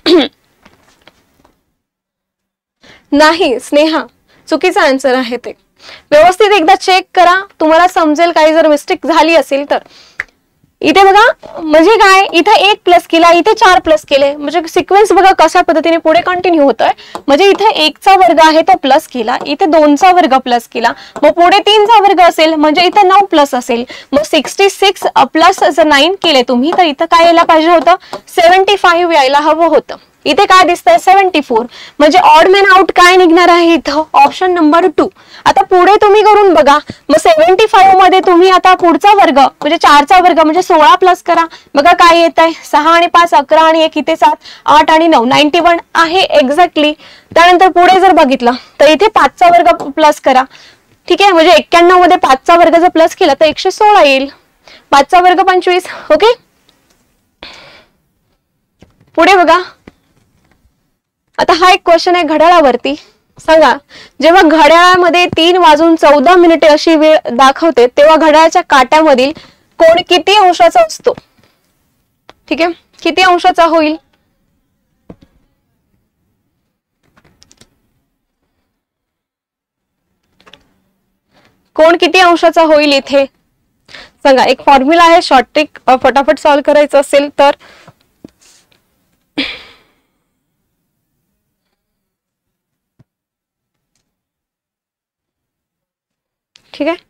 नाही स्नेहा, चुकीचा आन्सर आहे ते. व्यवस्थित एकदा चेक करा, तुम्हाला समजेल काही जर मिस्टेक झाली असेल तर. इथे बघा म्हणजे काय, इथे एक प्लस केला, इथे चार प्लस केले म्हणजे सिक्वेन्स बघा कशा पद्धतीने पुढे कंटिन्यू होतोय. म्हणजे इथे एकचा वर्ग आहे तो प्लस केला, इथे दोनचा वर्ग प्लस केला, मग पुढे तीनचा वर्ग असेल म्हणजे इथे नऊ प्लस असेल. मग सिक्स्टी सिक्स प्लस जर नाईन केले तुम्ही तर इथं काय यायला पाहिजे होतं, सेव्हन्टी फाईव्ह यायला हवं होतं. इथे काय दिसतंय सेव्हन्टी फोर म्हणजे ऑड मॅन आउट काय निघणार आहे इथं, ऑप्शन नंबर टू. आता पुढे तुम्ही करून बघा, मग सेव्हन्टी फाईव्ह मध्ये तुम्ही आता पुढचा वर्ग म्हणजे चारचा वर्ग म्हणजे सोळा प्लस करा, बघा काय येत आहे, सहा आणि पाच अकरा आणि एक इथे सात, आठ आणि नऊ, नाईन्टी वन आहे एक्झॅक्टली. त्यानंतर पुढे जर बघितलं तर इथे पाचचा वर्ग प्लस करा. ठीक आहे, म्हणजे एक्क्याण्णव मध्ये पाचचा वर्ग जर प्लस केला तर एकशे सोळा येईल, पाचचा वर्ग पंचवीस. ओके, पुढे बघा. आता हा एक क्वेश्चन आहे घड्याळावरती. सांगा, जेव्हा घड्याळामध्ये तीन वाजून चौदा मिनिटे अशी वेळ दाखवते तेव्हा घड्याळाच्या काट्यामधील कोण किती अंशाचा असतो? ठीक आहे, किती अंशाचा होईल? कोण किती अंशाचा होईल इथे सांगा. एक फॉर्म्युला आहे, शॉर्ट ट्रिक फटाफट सॉल्व्ह करायचं असेल तर. ठीक आहे,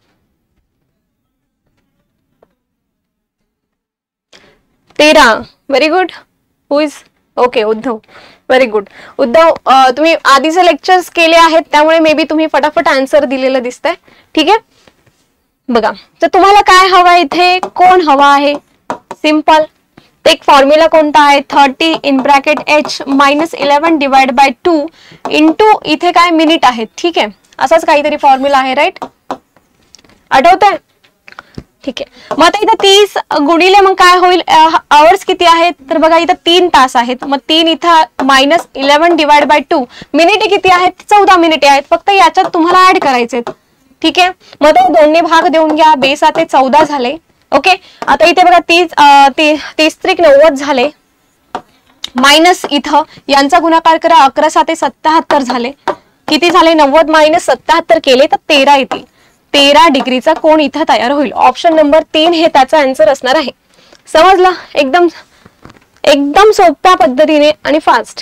तेरा. Very good. Who is okay, Uddhav. Very good Uddhav, तुम्ही आधीचे लेक्चर्स केले आहेत त्यामुळे मे बी तुम्ही फटाफट आन्सर दिलेलं दिसतंय. ठीक आहे, बघा तर तुम्हाला काय हवा इथे, कोण हवा आहे? सिंपल, एक फॉर्म्युला कोणता आहे, thirty in bracket H minus eleven divide by two into इथे काय मिनिट आहेत. ठीक आहे, असाच काहीतरी फॉर्म्युला आहे, राईट? आठवतंय? ठीक आहे, मग आता इथं तीस गुणिले मग काय होईल, आवर्स किती आहेत तर बघा इथं तीन तास आहेत. मग तीन इथं minus eleven divide by two, मिनिटे किती आहेत, चौदा मिनिटे आहेत. फक्त याच्यात तुम्हाला ऍड करायचे. ठीक आहे, मग ते दोन्ही भाग देऊन घ्या, बेसा ते चौदा झाले. ओके, आता इथे बघा तीस तीस त्रिक नव्वद झाले, मायनस इथं यांचा गुणाकार करा, अकरा साते सत्याहत्तर झाले. किती झाले, नव्वद मायनस सत्याहत्तर केले तर तेरा येतील. तेरा डिग्रीचा कोण इथं तयार होईल. ऑप्शन नंबर तीन हे त्याचा आन्सर असणार आहे. समजलं? एकदम एकदम सोप्या पद्धतीने आणि फास्ट.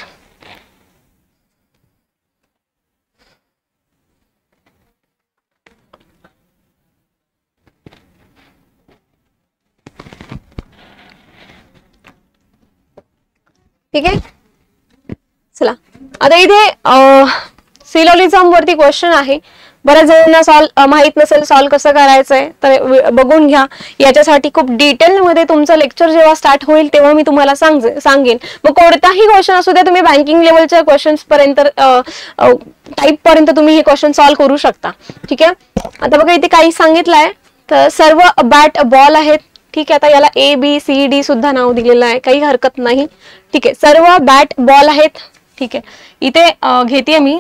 ठीक आहे. चला आता इथे सिलोजिझम वरती क्वेश्चन आहे. बऱ्याच जणांना सॉल्व माहित नसेल सॉल्व कसं करायचंय तर बघून घ्या. याच्यासाठी खूप डिटेल मध्ये तुमचं लेक्चर जेव्हा स्टार्ट होईल तेव्हा मी तुम्हाला सांगेन. मग कोणताही क्वेश्चन असू द्या तुम्ही बँकिंग लेवलच्या क्वेश्चन्स पर्यंत टाईप पर्यंत तुम्ही हे क्वेश्चन सॉल्व करू शकता. ठीक आहे. आता बघा इथे काही सांगितलंय तर सर्व बॅट बॉल आहेत. ठीक आहे. आता याला ए बी सी डी सुद्धा नाव दिलेलं आहे, काही हरकत नाही. ठीक आहे. सर्व बॅट बॉल आहेत. ठीक आहे. इथे घेते मी.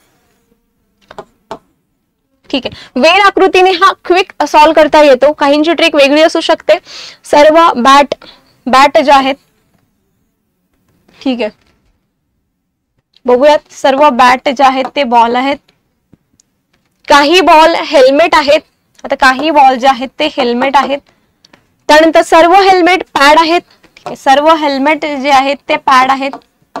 ठीक आहे. वेल आकृतीने हा क्विक सॉल्व करता येतो. काहींची ट्रिक वेगळी असू शकते. सर्व बॅट बॅट जे आहेत. ठीक आहे. बघूयात. सर्व बॅट जे आहेत ते बॉल आहेत. काही बॉल हेल्मेट आहेत. आता काही बॉल जे आहेत ते हेल्मेट आहेत. त्यानंतर सर्व हेल्मेट पॅड आहेत. ठीक आहे. सर्व हेल्मेट जे आहेत ते पॅड आहेत.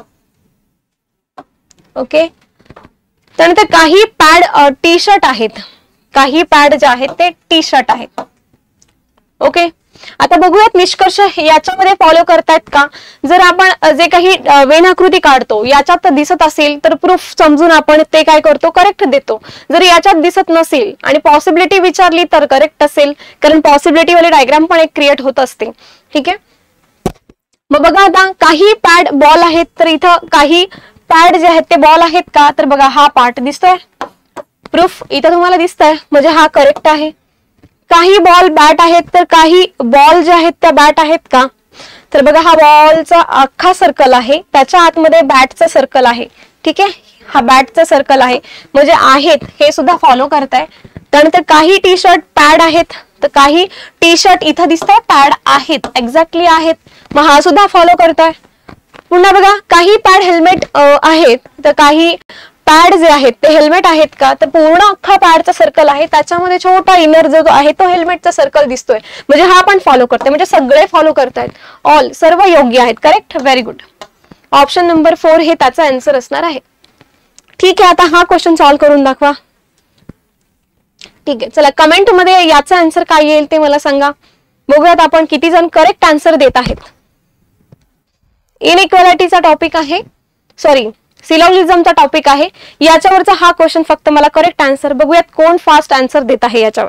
ओके. त्यानंतर काही पॅड टी शर्ट आहेत. काही पॅड जे आहेत ते टी शर्ट आहेत. ओके. आता बघूयात निष्कर्ष याच्यामध्ये फॉलो करतायत का. जर आपण जे काही वेन आकृती काढतो याच्यात दिसत असेल तर प्रूफ समजून आपण ते काय करतो करेक्ट देतो. जर याच्यात दिसत नसेल आणि पॉसिबिलिटी विचारली तर करेक्ट असेल, कारण पॉसिबिलिटी वाली डायग्राम पण एक क्रिएट होत असते. ठीक आहे. मग बघा आता काही पॅड बॉल आहेत तर इथं काही पॅड जे आहेत ते बॉल आहेत का, तर बघा हा पार्ट दिसतोय. प्रूफ इथं तुम्हाला दिसतंय म्हणजे हा करेक्ट आहे. काही बॉल बॅट आहेत तर काही बॉल जे आहेत त्या बॅट आहेत का, तर बघा हा बॉलचा अख्खा सर्कल आहे, त्याच्या आतमध्ये बॅटचं सर्कल आहे. ठीक आहे. हा बॅटचं सर्कल आहे म्हणजे आहेत हे सुद्धा फॉलो करताय. त्यानंतर काही टी शर्ट पॅड आहेत तर काही टी शर्ट इथं दिसतंय पॅड आहेत, एक्झॅक्टली आहेत. मग हा सुद्धा फॉलो करताय. पुन्हा बघा काही पॅड हेल्मेट आहेत तर काही पॅड जे आहेत ते हेल्मेट आहेत का, तर पूर्ण अख्खा पॅडचा सर्कल आहे, त्याच्यामध्ये छोटा इनर जो आहे तो हेल्मेटचा सर्कल दिसतोय म्हणजे हा पण फॉलो करतोय. म्हणजे सगळे फॉलो करतायत. ऑल सर्व योग्य आहेत. Correct. Very good. Option number four हे त्याचा आन्सर असणार आहे. ठीक आहे. आता हा क्वेश्चन सॉल्व्ह करून दाखवा. ठीक आहे. चला कमेंट मध्ये याचा आन्सर काय येईल ते मला सांगा. बघूयात आपण किती जण करेक्ट आन्सर देत आहेत. इनइक्वालिटीचा टॉपिक आहे, सॉरी सिलोजिझमचा टॉपिक आहे. याच्यावरचा हा क्वेश्चन फक्त मला करेक्ट आन्सर बघूयात कोण फास्ट आन्सर देत आहे याच्यावर.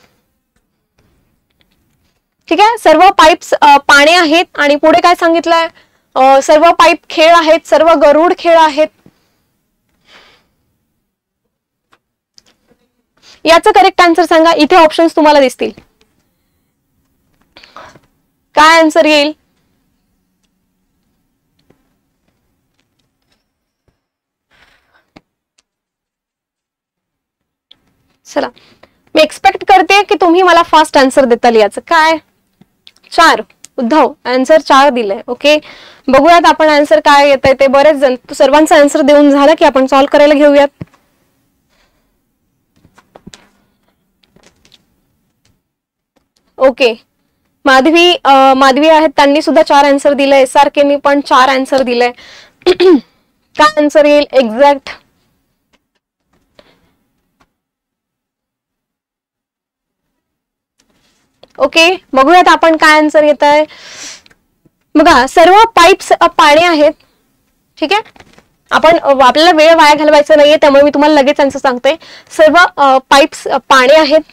ठीक आहे. सर्व पाईप्स पाने आहेत आणि पुढे काय सांगितलंय, सर्व पाईप खेळ आहेत, सर्व गरुड खेळ आहेत. याचं करेक्ट आन्सर सांगा. इथे ऑप्शन्स तुम्हाला दिसतील. काय आन्सर येईल. चला मी एक्सपेक्ट करते की तुम्ही मला फास्ट आन्सर देताल. याचं काय चार. उद्धव आन्सर चार दिलंय. ओके. बघूयात आपण आन्सर काय येत आहे ते. बरेच जण सर्वांचा आन्सर देऊन झालं की आपण सॉल्व्ह करायला घेऊयात. ओके. माधवी माधवी आहेत त्यांनी सुद्धा चार आन्सर दिले. एस आर केनी पण चार आन्सर दिले. काय आन्सर येईल एक्झॅक्ट. ओके. बघूयात आपण काय आन्सर येत आहे. बघा सर्व पाईप्स पाने आहेत. ठीक आहे. आपण आपल्याला वेळ वाया घालवायचा नाहीये त्यामुळे मी तुम्हाला लगेच आन्सर सांगते. सर्व पाईप्स पाने आहेत.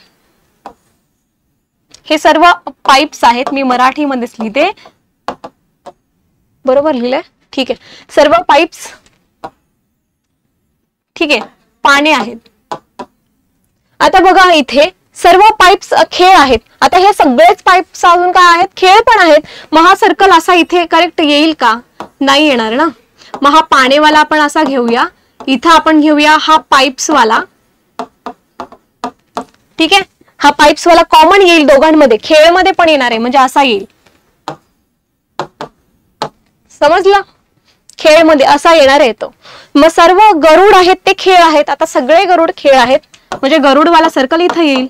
हे सर्व पाईप्स आहेत. मी मराठीमध्येच लिहिते. बरोबर लिहिलंय. ठीक आहे. सर्व पाईप्स ठीक आहे पाने आहेत. आता बघा इथे सर्व पाईप्स खेळ आहेत. आता हे सगळेच पाईप्स अजून काय आहेत खेळ पण आहेत. मग हा सर्कल असा इथे करेक्ट येईल का, नाही येणार ना. मग हा पानेवाला आपण असा घेऊया. इथं आपण घेऊया हा पाईप्स वाला. ठीक आहे. हा पाईप्स वाला कॉमन येईल दोघांमध्ये, खेळमध्ये पण येणार आहे म्हणजे असा येईल. समजलं. खेळमध्ये असा येणार आहे तो. मग सर्व गरुड आहेत ते खेळ आहेत. आता सगळे गरुड खेळ आहेत म्हणजे गरुडवाला सर्कल इथं येईल.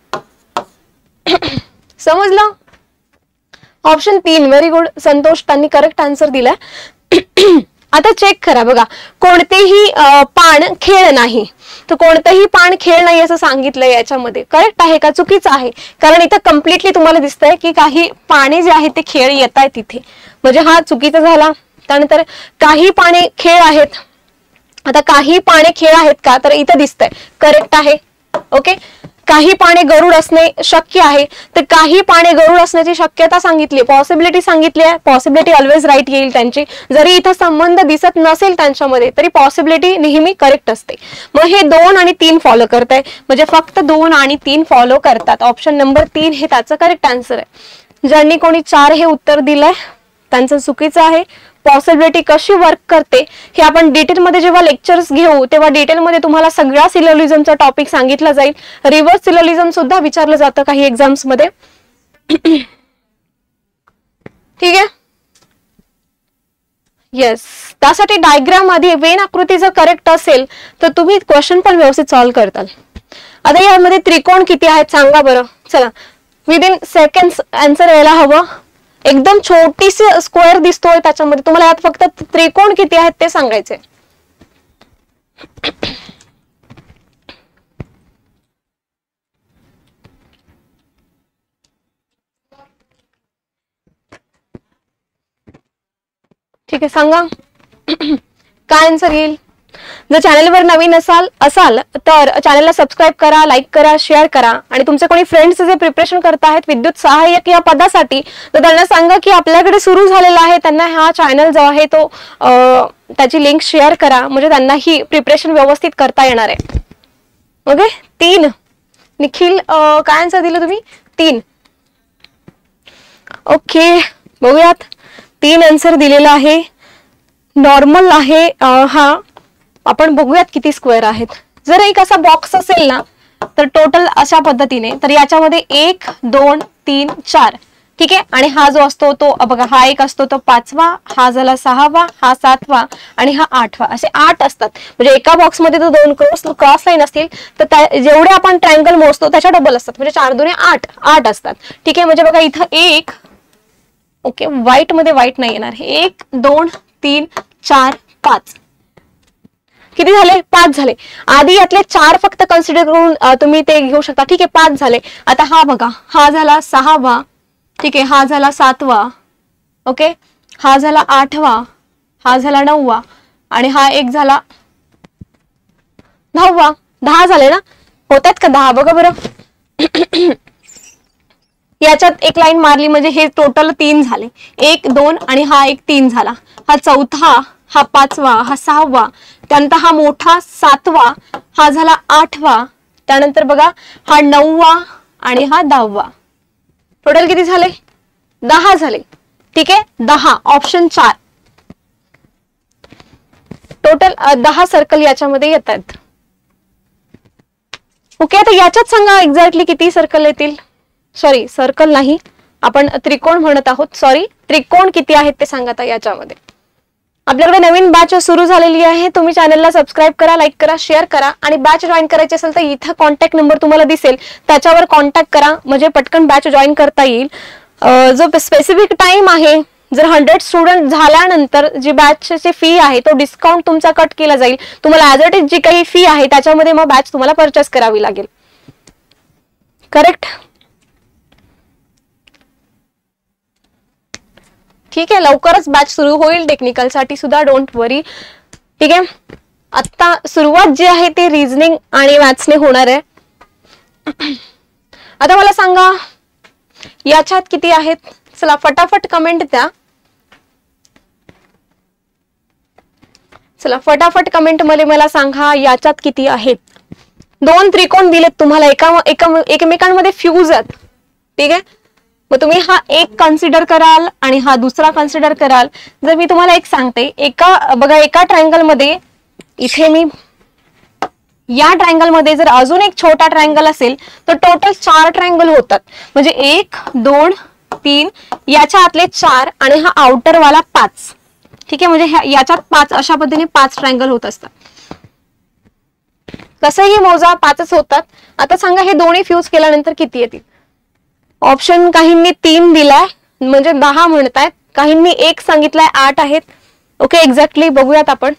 समजलं. ऑप्शन तीन. Very good. संतोष त्यांनी करेक्ट आन्सर दिलाय. आता चेक करा बघा. कोणतेही पान खेळ नाही तर कोणतेही पान खेळ नाही असं सांगितलंय याच्यामध्ये. करेक्ट आहे का चुकीचं आहे, कारण इथं कम्प्लिटली तुम्हाला दिसतंय की काही पाने जे आहेत ते खेळ येत आहेत तिथे म्हणजे हा चुकीचा झाला. त्यानंतर काही पाने खेळ आहेत. आता काही पाने खेळ आहेत का, तर इथं दिसतंय करेक्ट आहे. ओके, काही पाने गरुड असणे शक्य आहे, तर काही पाने गरुड असण्याची शक्यता सांगितली, पॉसिबिलिटी सांगितली आहे. पॉसिबिलिटी ऑलवेज राईट येईल त्यांची, जरी इथं संबंध दिसत नसेल त्यांच्यामध्ये तरी पॉसिबिलिटी नेहमी करेक्ट असते. मग हे दोन आणि तीन फॉलो करताय, म्हणजे फक्त दोन आणि तीन फॉलो करतात. ऑप्शन नंबर तीन हे त्याचं करेक्ट आन्सर आहे. ज्यांनी कोणी चार हे उत्तर दिलंय त्यांचं चुकीचं आहे. पॉसिबिलिटी कशी वर्क करते हे आपण डिटेलमध्ये जेव्हा लेक्चर्स घेऊ तेव्हा डिटेलमध्ये तुम्हाला सगळ्या सिलोलिझमचा टॉपिक सांगितला जाईल. रिव्हर्स सिलोलिझम सुद्धा विचारलं जातं काही एक्झाम्स मध्ये. ठीक आहे, येस. त्यासाठी डायग्राम मध्ये वेन आकृती जर करेक्ट असेल तर तुम्ही क्वेश्चन पण व्यवस्थित सॉल्व्ह करताल. आता यामध्ये त्रिकोण किती आहेत सांगा बरं. चला, विदिन सेकंड्स आन्सर यायला हवं. एकदम छोटीशी स्क्वेअर दिसतोय त्याच्यामध्ये, तुम्हाला यात फक्त त्रिकोण किती आहेत ते सांगायचे. ठीक आहे, सांगा काय आन्सर येईल. जर चॅनलवर नवीन असाल असाल तर चॅनलला सबस्क्राईब करा, लाईक करा, शेअर करा. आणि तुमचे कोणी फ्रेंड्स जे प्रिपरेशन करत आहेत विद्युत सहाय्यक या पदासाठी, तर त्यांना सांगा की आपल्याकडे सुरू झालेला आहे. त्यांना हा चॅनल जो आहे तो त्याची लिंक शेअर करा, म्हणजे त्यांना ही प्रिपरेशन व्यवस्थित करता येणार आहे. ओके, तीन. निखिल काय आन्सर दिलं तुम्ही, तीन. ओके, बघूयात. तीन आन्सर दिलेला आहे. नॉर्मल आहे हा. आपण बघूयात किती स्क्वेअर आहेत. जर एक असा बॉक्स असेल ना तर टोटल अशा पद्धतीने, तर याच्यामध्ये एक दोन तीन चार. ठीक आहे, आणि हा जो असतो तो बघा, हा एक असतो तो पाचवा, हा झाला सहावा, हा सातवा आणि हा आठवा, असे आठ असतात. म्हणजे एका बॉक्समध्ये तर दोन क्रॉस क्रॉस लाईन असतील तर जेवढे आपण ट्रायंगल मोजतो त्याच्या डबल असतात, म्हणजे चार दोन आठ आठ असतात. ठीक आहे, म्हणजे बघा इथं एक. ओके, व्हाईट मध्ये व्हाईट नाही येणार. एक दोन तीन चार पाच. किती झाले, पाच झाले. आधी यातले चार फक्त कन्सिडर करून तुम्ही ते घेऊ शकता. ठीक आहे, पाच झाले. आता हा बघा, हा झाला सहावा. ठीक आहे, हा झाला सातवा. ओके, हा झाला आठवा, हा झाला नववा आणि हा एक झाला दहावा. दहा झाले ना, होतात का दहा, बघा बरं. याच्यात एक लाईन मारली म्हणजे हे टोटल तीन झाले. एक दोन आणि हा एक तीन झाला. हा चौथा, हा पाचवा, हा सहावा, त्यानंतर हा मोठा सातवा, हा झाला आठवा, त्यानंतर बघा हा नववा आणि हा दहावा. टोटल किती झाले, दहा झाले. ठीक आहे, दहा. ऑप्शन चार. टोटल दहा सर्कल याच्यामध्ये येतात. ओके, आता याच्यात सांगा एक्झॅक्टली किती सर्कल येतील. सॉरी, सर्कल नाही, आपण त्रिकोण म्हणत आहोत. सॉरी, त्रिकोण किती आहेत ते सांगा. आता याच्यामध्ये आपल्याकडे नवीन बॅच सुरू झालेली आहे. तुम्ही चॅनलला सबस्क्राईब करा, लाईक करा, शेअर करा. आणि बॅच जॉईन करायची असेल तर इथं कॉन्टॅक्ट नंबर तुम्हाला दिसेल, त्याच्यावर कॉन्टॅक्ट करा, म्हणजे पटकन बॅच जॉईन करता येईल. जो स्पेसिफिक टाइम आहे, जर हंड्रेड स्टुडंट झाल्यानंतर जी बॅचची फी आहे तो डिस्काउंट तुमचा कट केला जाईल. तुम्हाला ऍज इट इज जी काही फी आहे त्याच्यामध्ये मग बॅच तुम्हाला परचेस करावी लागेल. करेक्ट. ठीक आहे, लवकरच बॅच सुरू होईल टेक्निकल साठी सुद्धा, डोंट वरी. ठीक आहे, आता सुरुवात जी आहे ती रिझनिंग आणि मॅथ्सने होणार आहे. आता मला सांगा याच्यात किती आहेत. चला फटाफट कमेंट द्या. चला फटाफट कमेंट मध्ये मला सांगा याच्यात किती आहेत. दोन त्रिकोण दिलेत तुम्हाला, एका एकमेकांमध्ये फ्यूज आहेत. ठीक आहे, मग तुम्ही हा एक कन्सिडर कराल आणि हा दुसरा कन्सिडर कराल. जर मी तुम्हाला एक सांगते, एका बघा एका ट्रायंगल मध्ये इथे मी या ट्रायंगल मध्ये जर अजून एक छोटा ट्रायंगल असेल तर टोटल चार ट्रायंगल होतात. म्हणजे एक दोन तीन, याच्या आतले चार आणि हा आउटर वाला पाच. ठीक आहे, म्हणजे याच्यात पाच, अशा पद्धतीने पाच ट्रायंगल होत असतात. कसंही मोजा, पाचच होतात. आता सांगा हे दोन्ही फ्यूज केल्यानंतर किती येतील. ऑप्शन काहींनी तीन दिलाय म्हणजे दहा म्हणतायत, काहींनी एक सांगितलाय, आठ आहेत. ओके, एक्झॅक्टली बघूयात आपण.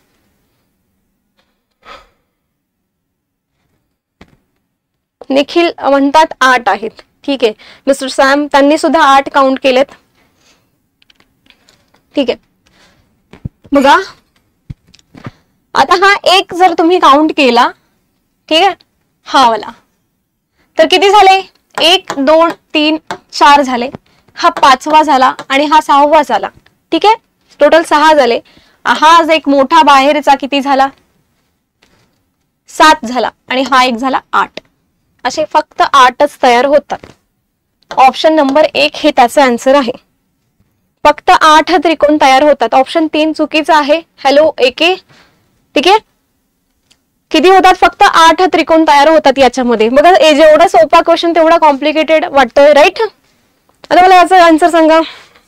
निखिल म्हणतात आठ आहेत. ठीक आहे, मिस्टर सॅम त्यांनी सुद्धा आठ काउंट केलेत. ठीक आहे, बघा आता हा एक जर तुम्ही काउंट केला, ठीक आहे, हा वाला, तर किती झाले? एक दोन तीन चार झाले, हा पाचवा झाला आणि हा सहावा झाला, ठीक आहे, टोटल सहा झाले. हा एक मोठा बाहेरचा किती झाला? सात झाला आणि हा एक झाला आठ. असे फक्त आठच तयार होतात. ऑप्शन नंबर एक हे त्याचं आन्सर आहे. फक्त आठ त्रिकोण तयार होतात. ऑप्शन तीन चुकीचा आहे. हॅलो एके, ठीक आहे, किती होतात? फक्त आठ त्रिकोण तयार होतात याच्यामध्ये. बघा जेवढा सोपा क्वेश्चन तेवढा कॉम्प्लिकेटेड वाटतोय, राईट? आता मला याचा आन्सर सांगा.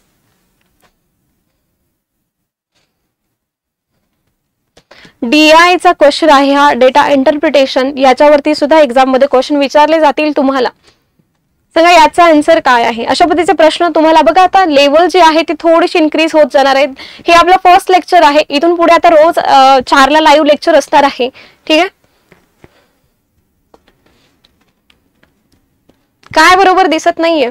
डीआय चा क्वेश्चन आहे हा, डेटा इंटरप्रिटेशन. याच्यावरती सुद्धा एक्झाम मध्ये क्वेश्चन विचारले जातील तुम्हाला. सांगा याचा आन्सर काय आहे? अशा पद्धतीचे प्रश्न तुम्हाला बघा आता लेवल जी आहे ती थोडीशी इन्क्रीज होत जाणार आहे. हे आपलं फर्स्ट लेक्चर आहे. इथून पुढे आता रोज चारला लाईव्ह लेक्चर असणार आहे, ठीक आहे. काय बरोबर दिसत नाहीये?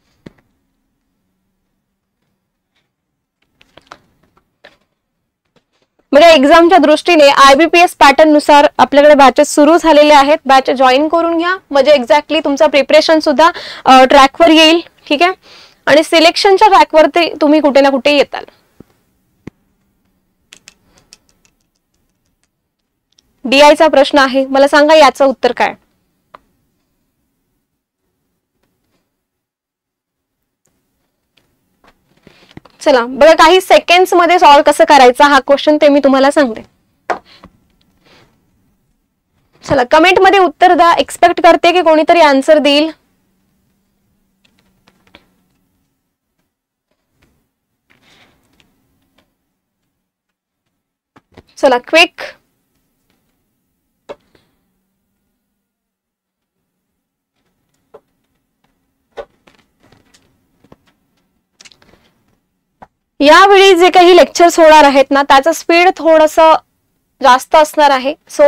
म्हणजे एक्झामच्या दृष्टीने आयबीपीएस पॅटर्न नुसार आपल्याकडे बॅचेस सुरू झालेले आहेत. बॅच जॉईन करून घ्या, म्हणजे एक्झॅक्टली तुमचा प्रिपरेशन सुद्धा ट्रॅकवर येईल, ठीक आहे. आणि सिलेक्शनच्या ट्रॅकवरती तुम्ही कुठे ना कुठे येताल. डीआय चा प्रश्न आहे, मला सांगा याचं उत्तर काय? चला बघा काही सेकंड्स मध्ये सॉल्व्ह कसं करायचं हा क्वेश्चन ते मी तुम्हाला सांगते. चला कमेंट मध्ये उत्तर द्या. एक्सपेक्ट करते की कोणीतरी आन्सर देईल. चला क्विक. यावेळी जे काही लेक्चर्स होणार आहेत ना त्याचं स्पीड थोडस जास्त असणार आहे. सो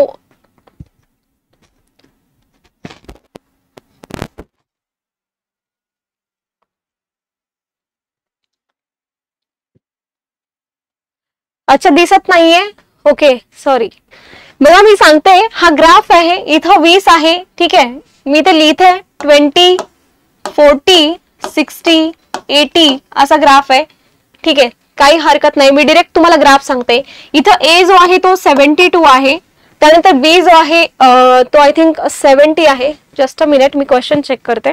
अच्छा दिसत नाहीये, ओके सॉरी. बघा मी सांगते, हा ग्राफ आहे, इथं वीस आहे, ठीक आहे, मी ते लिहिते ट्वेंटी फोर्टी सिक्स्टी एटी असा ग्राफ आहे, ठीक आहे, काही हरकत नाही. मी डायरेक्ट तुम्हाला ग्राफ सांगते. इथं ए जो आहे तो सेव्हन्टी टू आहे, त्यानंतर बी जो आहे तो आय थिंक सेव्हन्टी आहे. जस्ट अ मिनिट, मी क्वेश्चन चेक करते.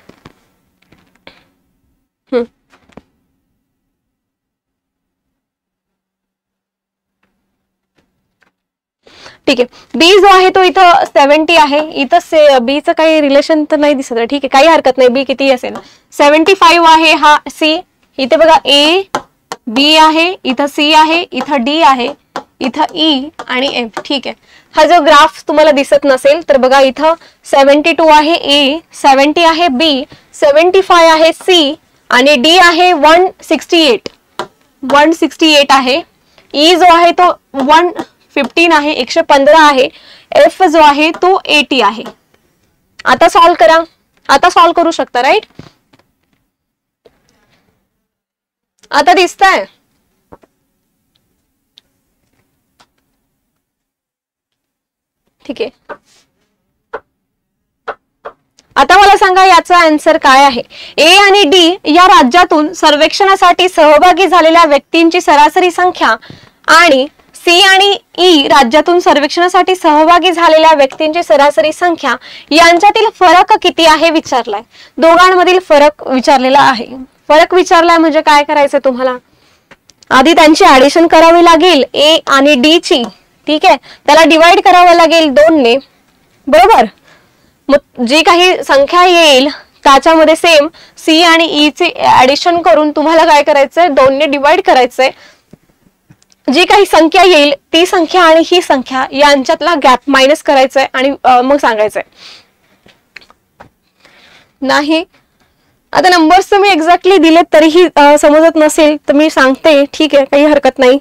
ठीक आहे, बी जो आहे तो इथं सेव्हन्टी आहे, इथं बी चं काही रिलेशन तर नाही दिसत आहे, ठीक आहे, काही हरकत नाही. बी किती असेल? सेव्हन्टी फाईव्ह आहे. हा सी, इथे बघा ए बी आहे, इथं सी आहे, इथं डी आहे, इथं ई आणि एफ, ठीक आहे. हा जो ग्राफ तुम्हाला दिसत नसेल तर बघा इथं सेव्हन्टी टू आहे ए, सेव्हन्टी आहे बी, सेव्हन्टी फाय आहे सी आणि डी आहे one sixty eight, one sixty eight आहे. ई जो आहे तो वन फिफ्टीन आहे, एकशे पंधरा आहे. एफ जो आहे तो एटी आहे. आता सॉल्व करा. आता सॉल्व करू शकता, राईट? आता दिसतंय? ठीक आहे. आता मला सांगा याचा आन्सर काय आहे? ए आणि डी या राज्यातून सर्वेक्षणासाठी सहभागी झालेल्या व्यक्तींची सरासरी संख्या आणि सी आणि ई राज्यातून सर्वेक्षणासाठी सहभागी झालेल्या व्यक्तींची सरासरी संख्या यांच्यातील फरक किती आहे विचारलाय. दोघांमधील फरक विचारलेला आहे. फरक विचारलाय म्हणजे काय करायचं तुम्हाला? आधी त्यांची ऍडिशन करावी लागेल ए आणि डी ची, ठीक आहे, त्याला डिवाइड करावं लागेल दोन ने, बरोबर. मग जी काही संख्या येईल त्याच्यामध्ये सेम सी आणि ई चे ऍडिशन करून तुम्हाला काय करायचंय? दोन ने डिवाइड करायचंय. जी काही संख्या येईल ती संख्या आणि ही संख्या यांच्यातला गॅप मायनस करायचंय आणि मग सांगायचंय. नाही आता नंबर्स तर मी एक्झॅक्टली दिलेत तरीही समजत नसेल तर मी सांगते, ठीक आहे, काही हरकत नाही.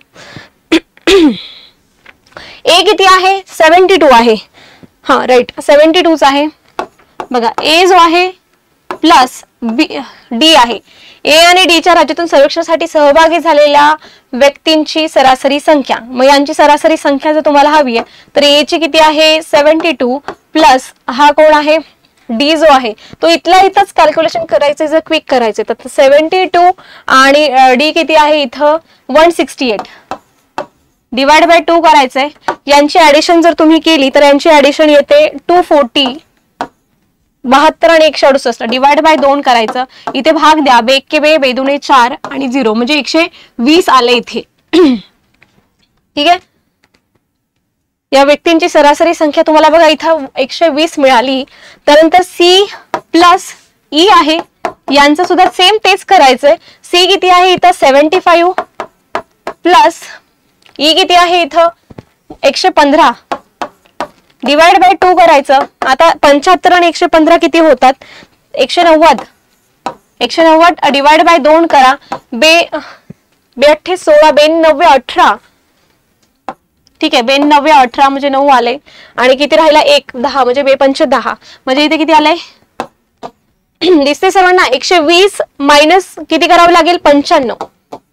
ए किती आहे? सेव्हन्टी टू आहे. हा राईट, सेव्हन्टी टूच आहे. बघा ए जो आहे प्लस बी डी आहे. ए आणि डीच्या राज्यातून सर्वेक्षणासाठी सहभागी झालेल्या व्यक्तींची सरासरी संख्या. मग यांची सरासरी संख्या जर तुम्हाला हवी आहे तर ए ची किती आहे सेव्हन्टी टू प्लस हा कोण आहे डी जो आहे तो इथला इथंच कॅल्क्युलेशन करायचं जर क्विक करायचं तर सेव्हन्टी टू आणि डी किती आहे इथं one sixty eight divide by two करायचंय. यांची ऍडिशन जर तुम्ही केली तर यांची ऍडिशन येते टू फोर्टी बहात्तर आणि एकशे अडुसष्ट डिवाइड बाय दोन करायचं. इथे भाग द्या बे के बे बेदुने चार आणि झिरो म्हणजे एकशे वीस आले इथे. ठीक आहे. या व्यक्तींची सरासरी संख्या तुम्हाला बघा इथं एकशे वीस मिळाली. त्यानंतर सी प्लस ई आहे यांचं सुद्धा सेम तेच करायचंय. सी किती आहे इथं सेव्हन्टी फाईव्ह प्लस ई किती आहे इथं एकशे पंधरा डिवाइड बाय टू करायचं. आता पंच्याहत्तर आणि एकशे पंधरा किती होतात एकशे नव्वद एकशे नव्वद डिवाइड बाय दोन करा. बे बे अठ्ठे सोळा बेनव्वे अठरा. ठीक आहे बेनव्वे अठरा म्हणजे नऊ आले आणि किती राहिला एक दहा म्हणजे बे पंच दहा म्हणजे इथे किती आलंय दिसते सर्वांना. एकशे वीस मायनस किती करावं लागेल पंच्याण्णव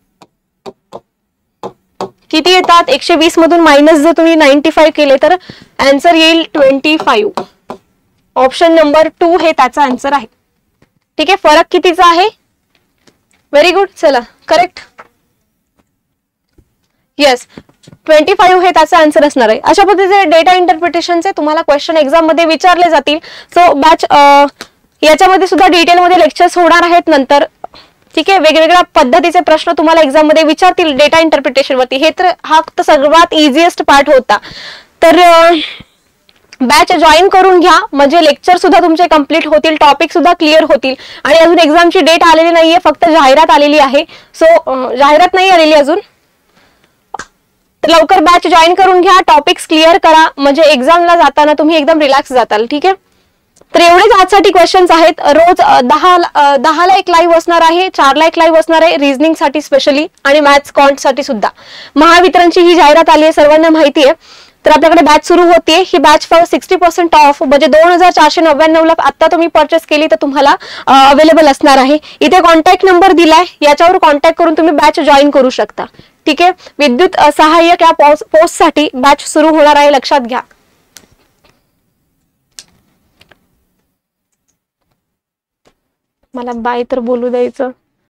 किती येतात एकशे वीस मधून मायनस जर तुम्ही नाईन्टी फाईव्ह केले तर आन्सर येईल twenty five. Option number two हे त्याचा आन्सर आहे. ठीक आहे. फरक कितीचा आहे व्हेरी गुड. चला करेक्ट येस ट्वेंटी फाईव्ह हे त्याचा आन्सर असणार आहे. अशा पद्धतीचे डेटा इंटरप्रिटेशनचे तुम्हाला क्वेश्चन एक्झाम मध्ये विचारले जातील. सो बॅच याच्यामध्ये सुद्धा डिटेलमध्ये लेक्चर्स होणार आहेत नंतर. ठीक आहे. वेगवेगळ्या पद्धतीचे प्रश्न तुम्हाला एक्झाम मध्ये विचारतील डेटा इंटरप्रिटेशन वरती. हे तर हा तर सर्वात इझिएस्ट पार्ट होता. तर बॅच जॉईन करून घ्या म्हणजे लेक्चर सुद्धा तुमचे कंप्लीट होतील टॉपिक सुद्धा क्लिअर होतील. आणि अजून एक्झामची डेट आलेली नाहीये फक्त जाहिरात आलेली आहे. सो जाहिरात नाही आलेली अजून तर लवकर बॅच जॉईन करून घ्या. टॉपिक्स क्लिअर करा म्हणजे एक्झामला जाताना तुम्ही एकदम रिलॅक्स जाताल. ठीक आहे. तर एवढेच आजसाठी क्वेश्चन्स आहेत. रोज दहा दहाला एक लाईव्ह असणार आहे चारला एक लाईव्ह असणार आहे रिझनिंग साठी स्पेशली आणि मॅथ्स कॉन्ट साठी सुद्धा. महावितरणची ही जाहिरात आली आहे सर्वांना माहिती आहे. तर आपल्याकडे बॅच सुरू होते. ही batch for sixty percent off म्हणजे दोन हजार चारशे नव्याण्णव ला आता तुम्ही परचेस केली तर तुम्हाला अवेलेबल असणार आहे. इथे कॉन्टॅक्ट नंबर दिलाय याच्यावर कॉन्टॅक्ट करून तुम्ही बॅच जॉईन करू शकता. ठीक आहे. विद्युत सहाय्यक या पोस्ट साठी बॅच सुरू होणार आहे लक्षात घ्या. मला बाय तर बोलू द्यायचं.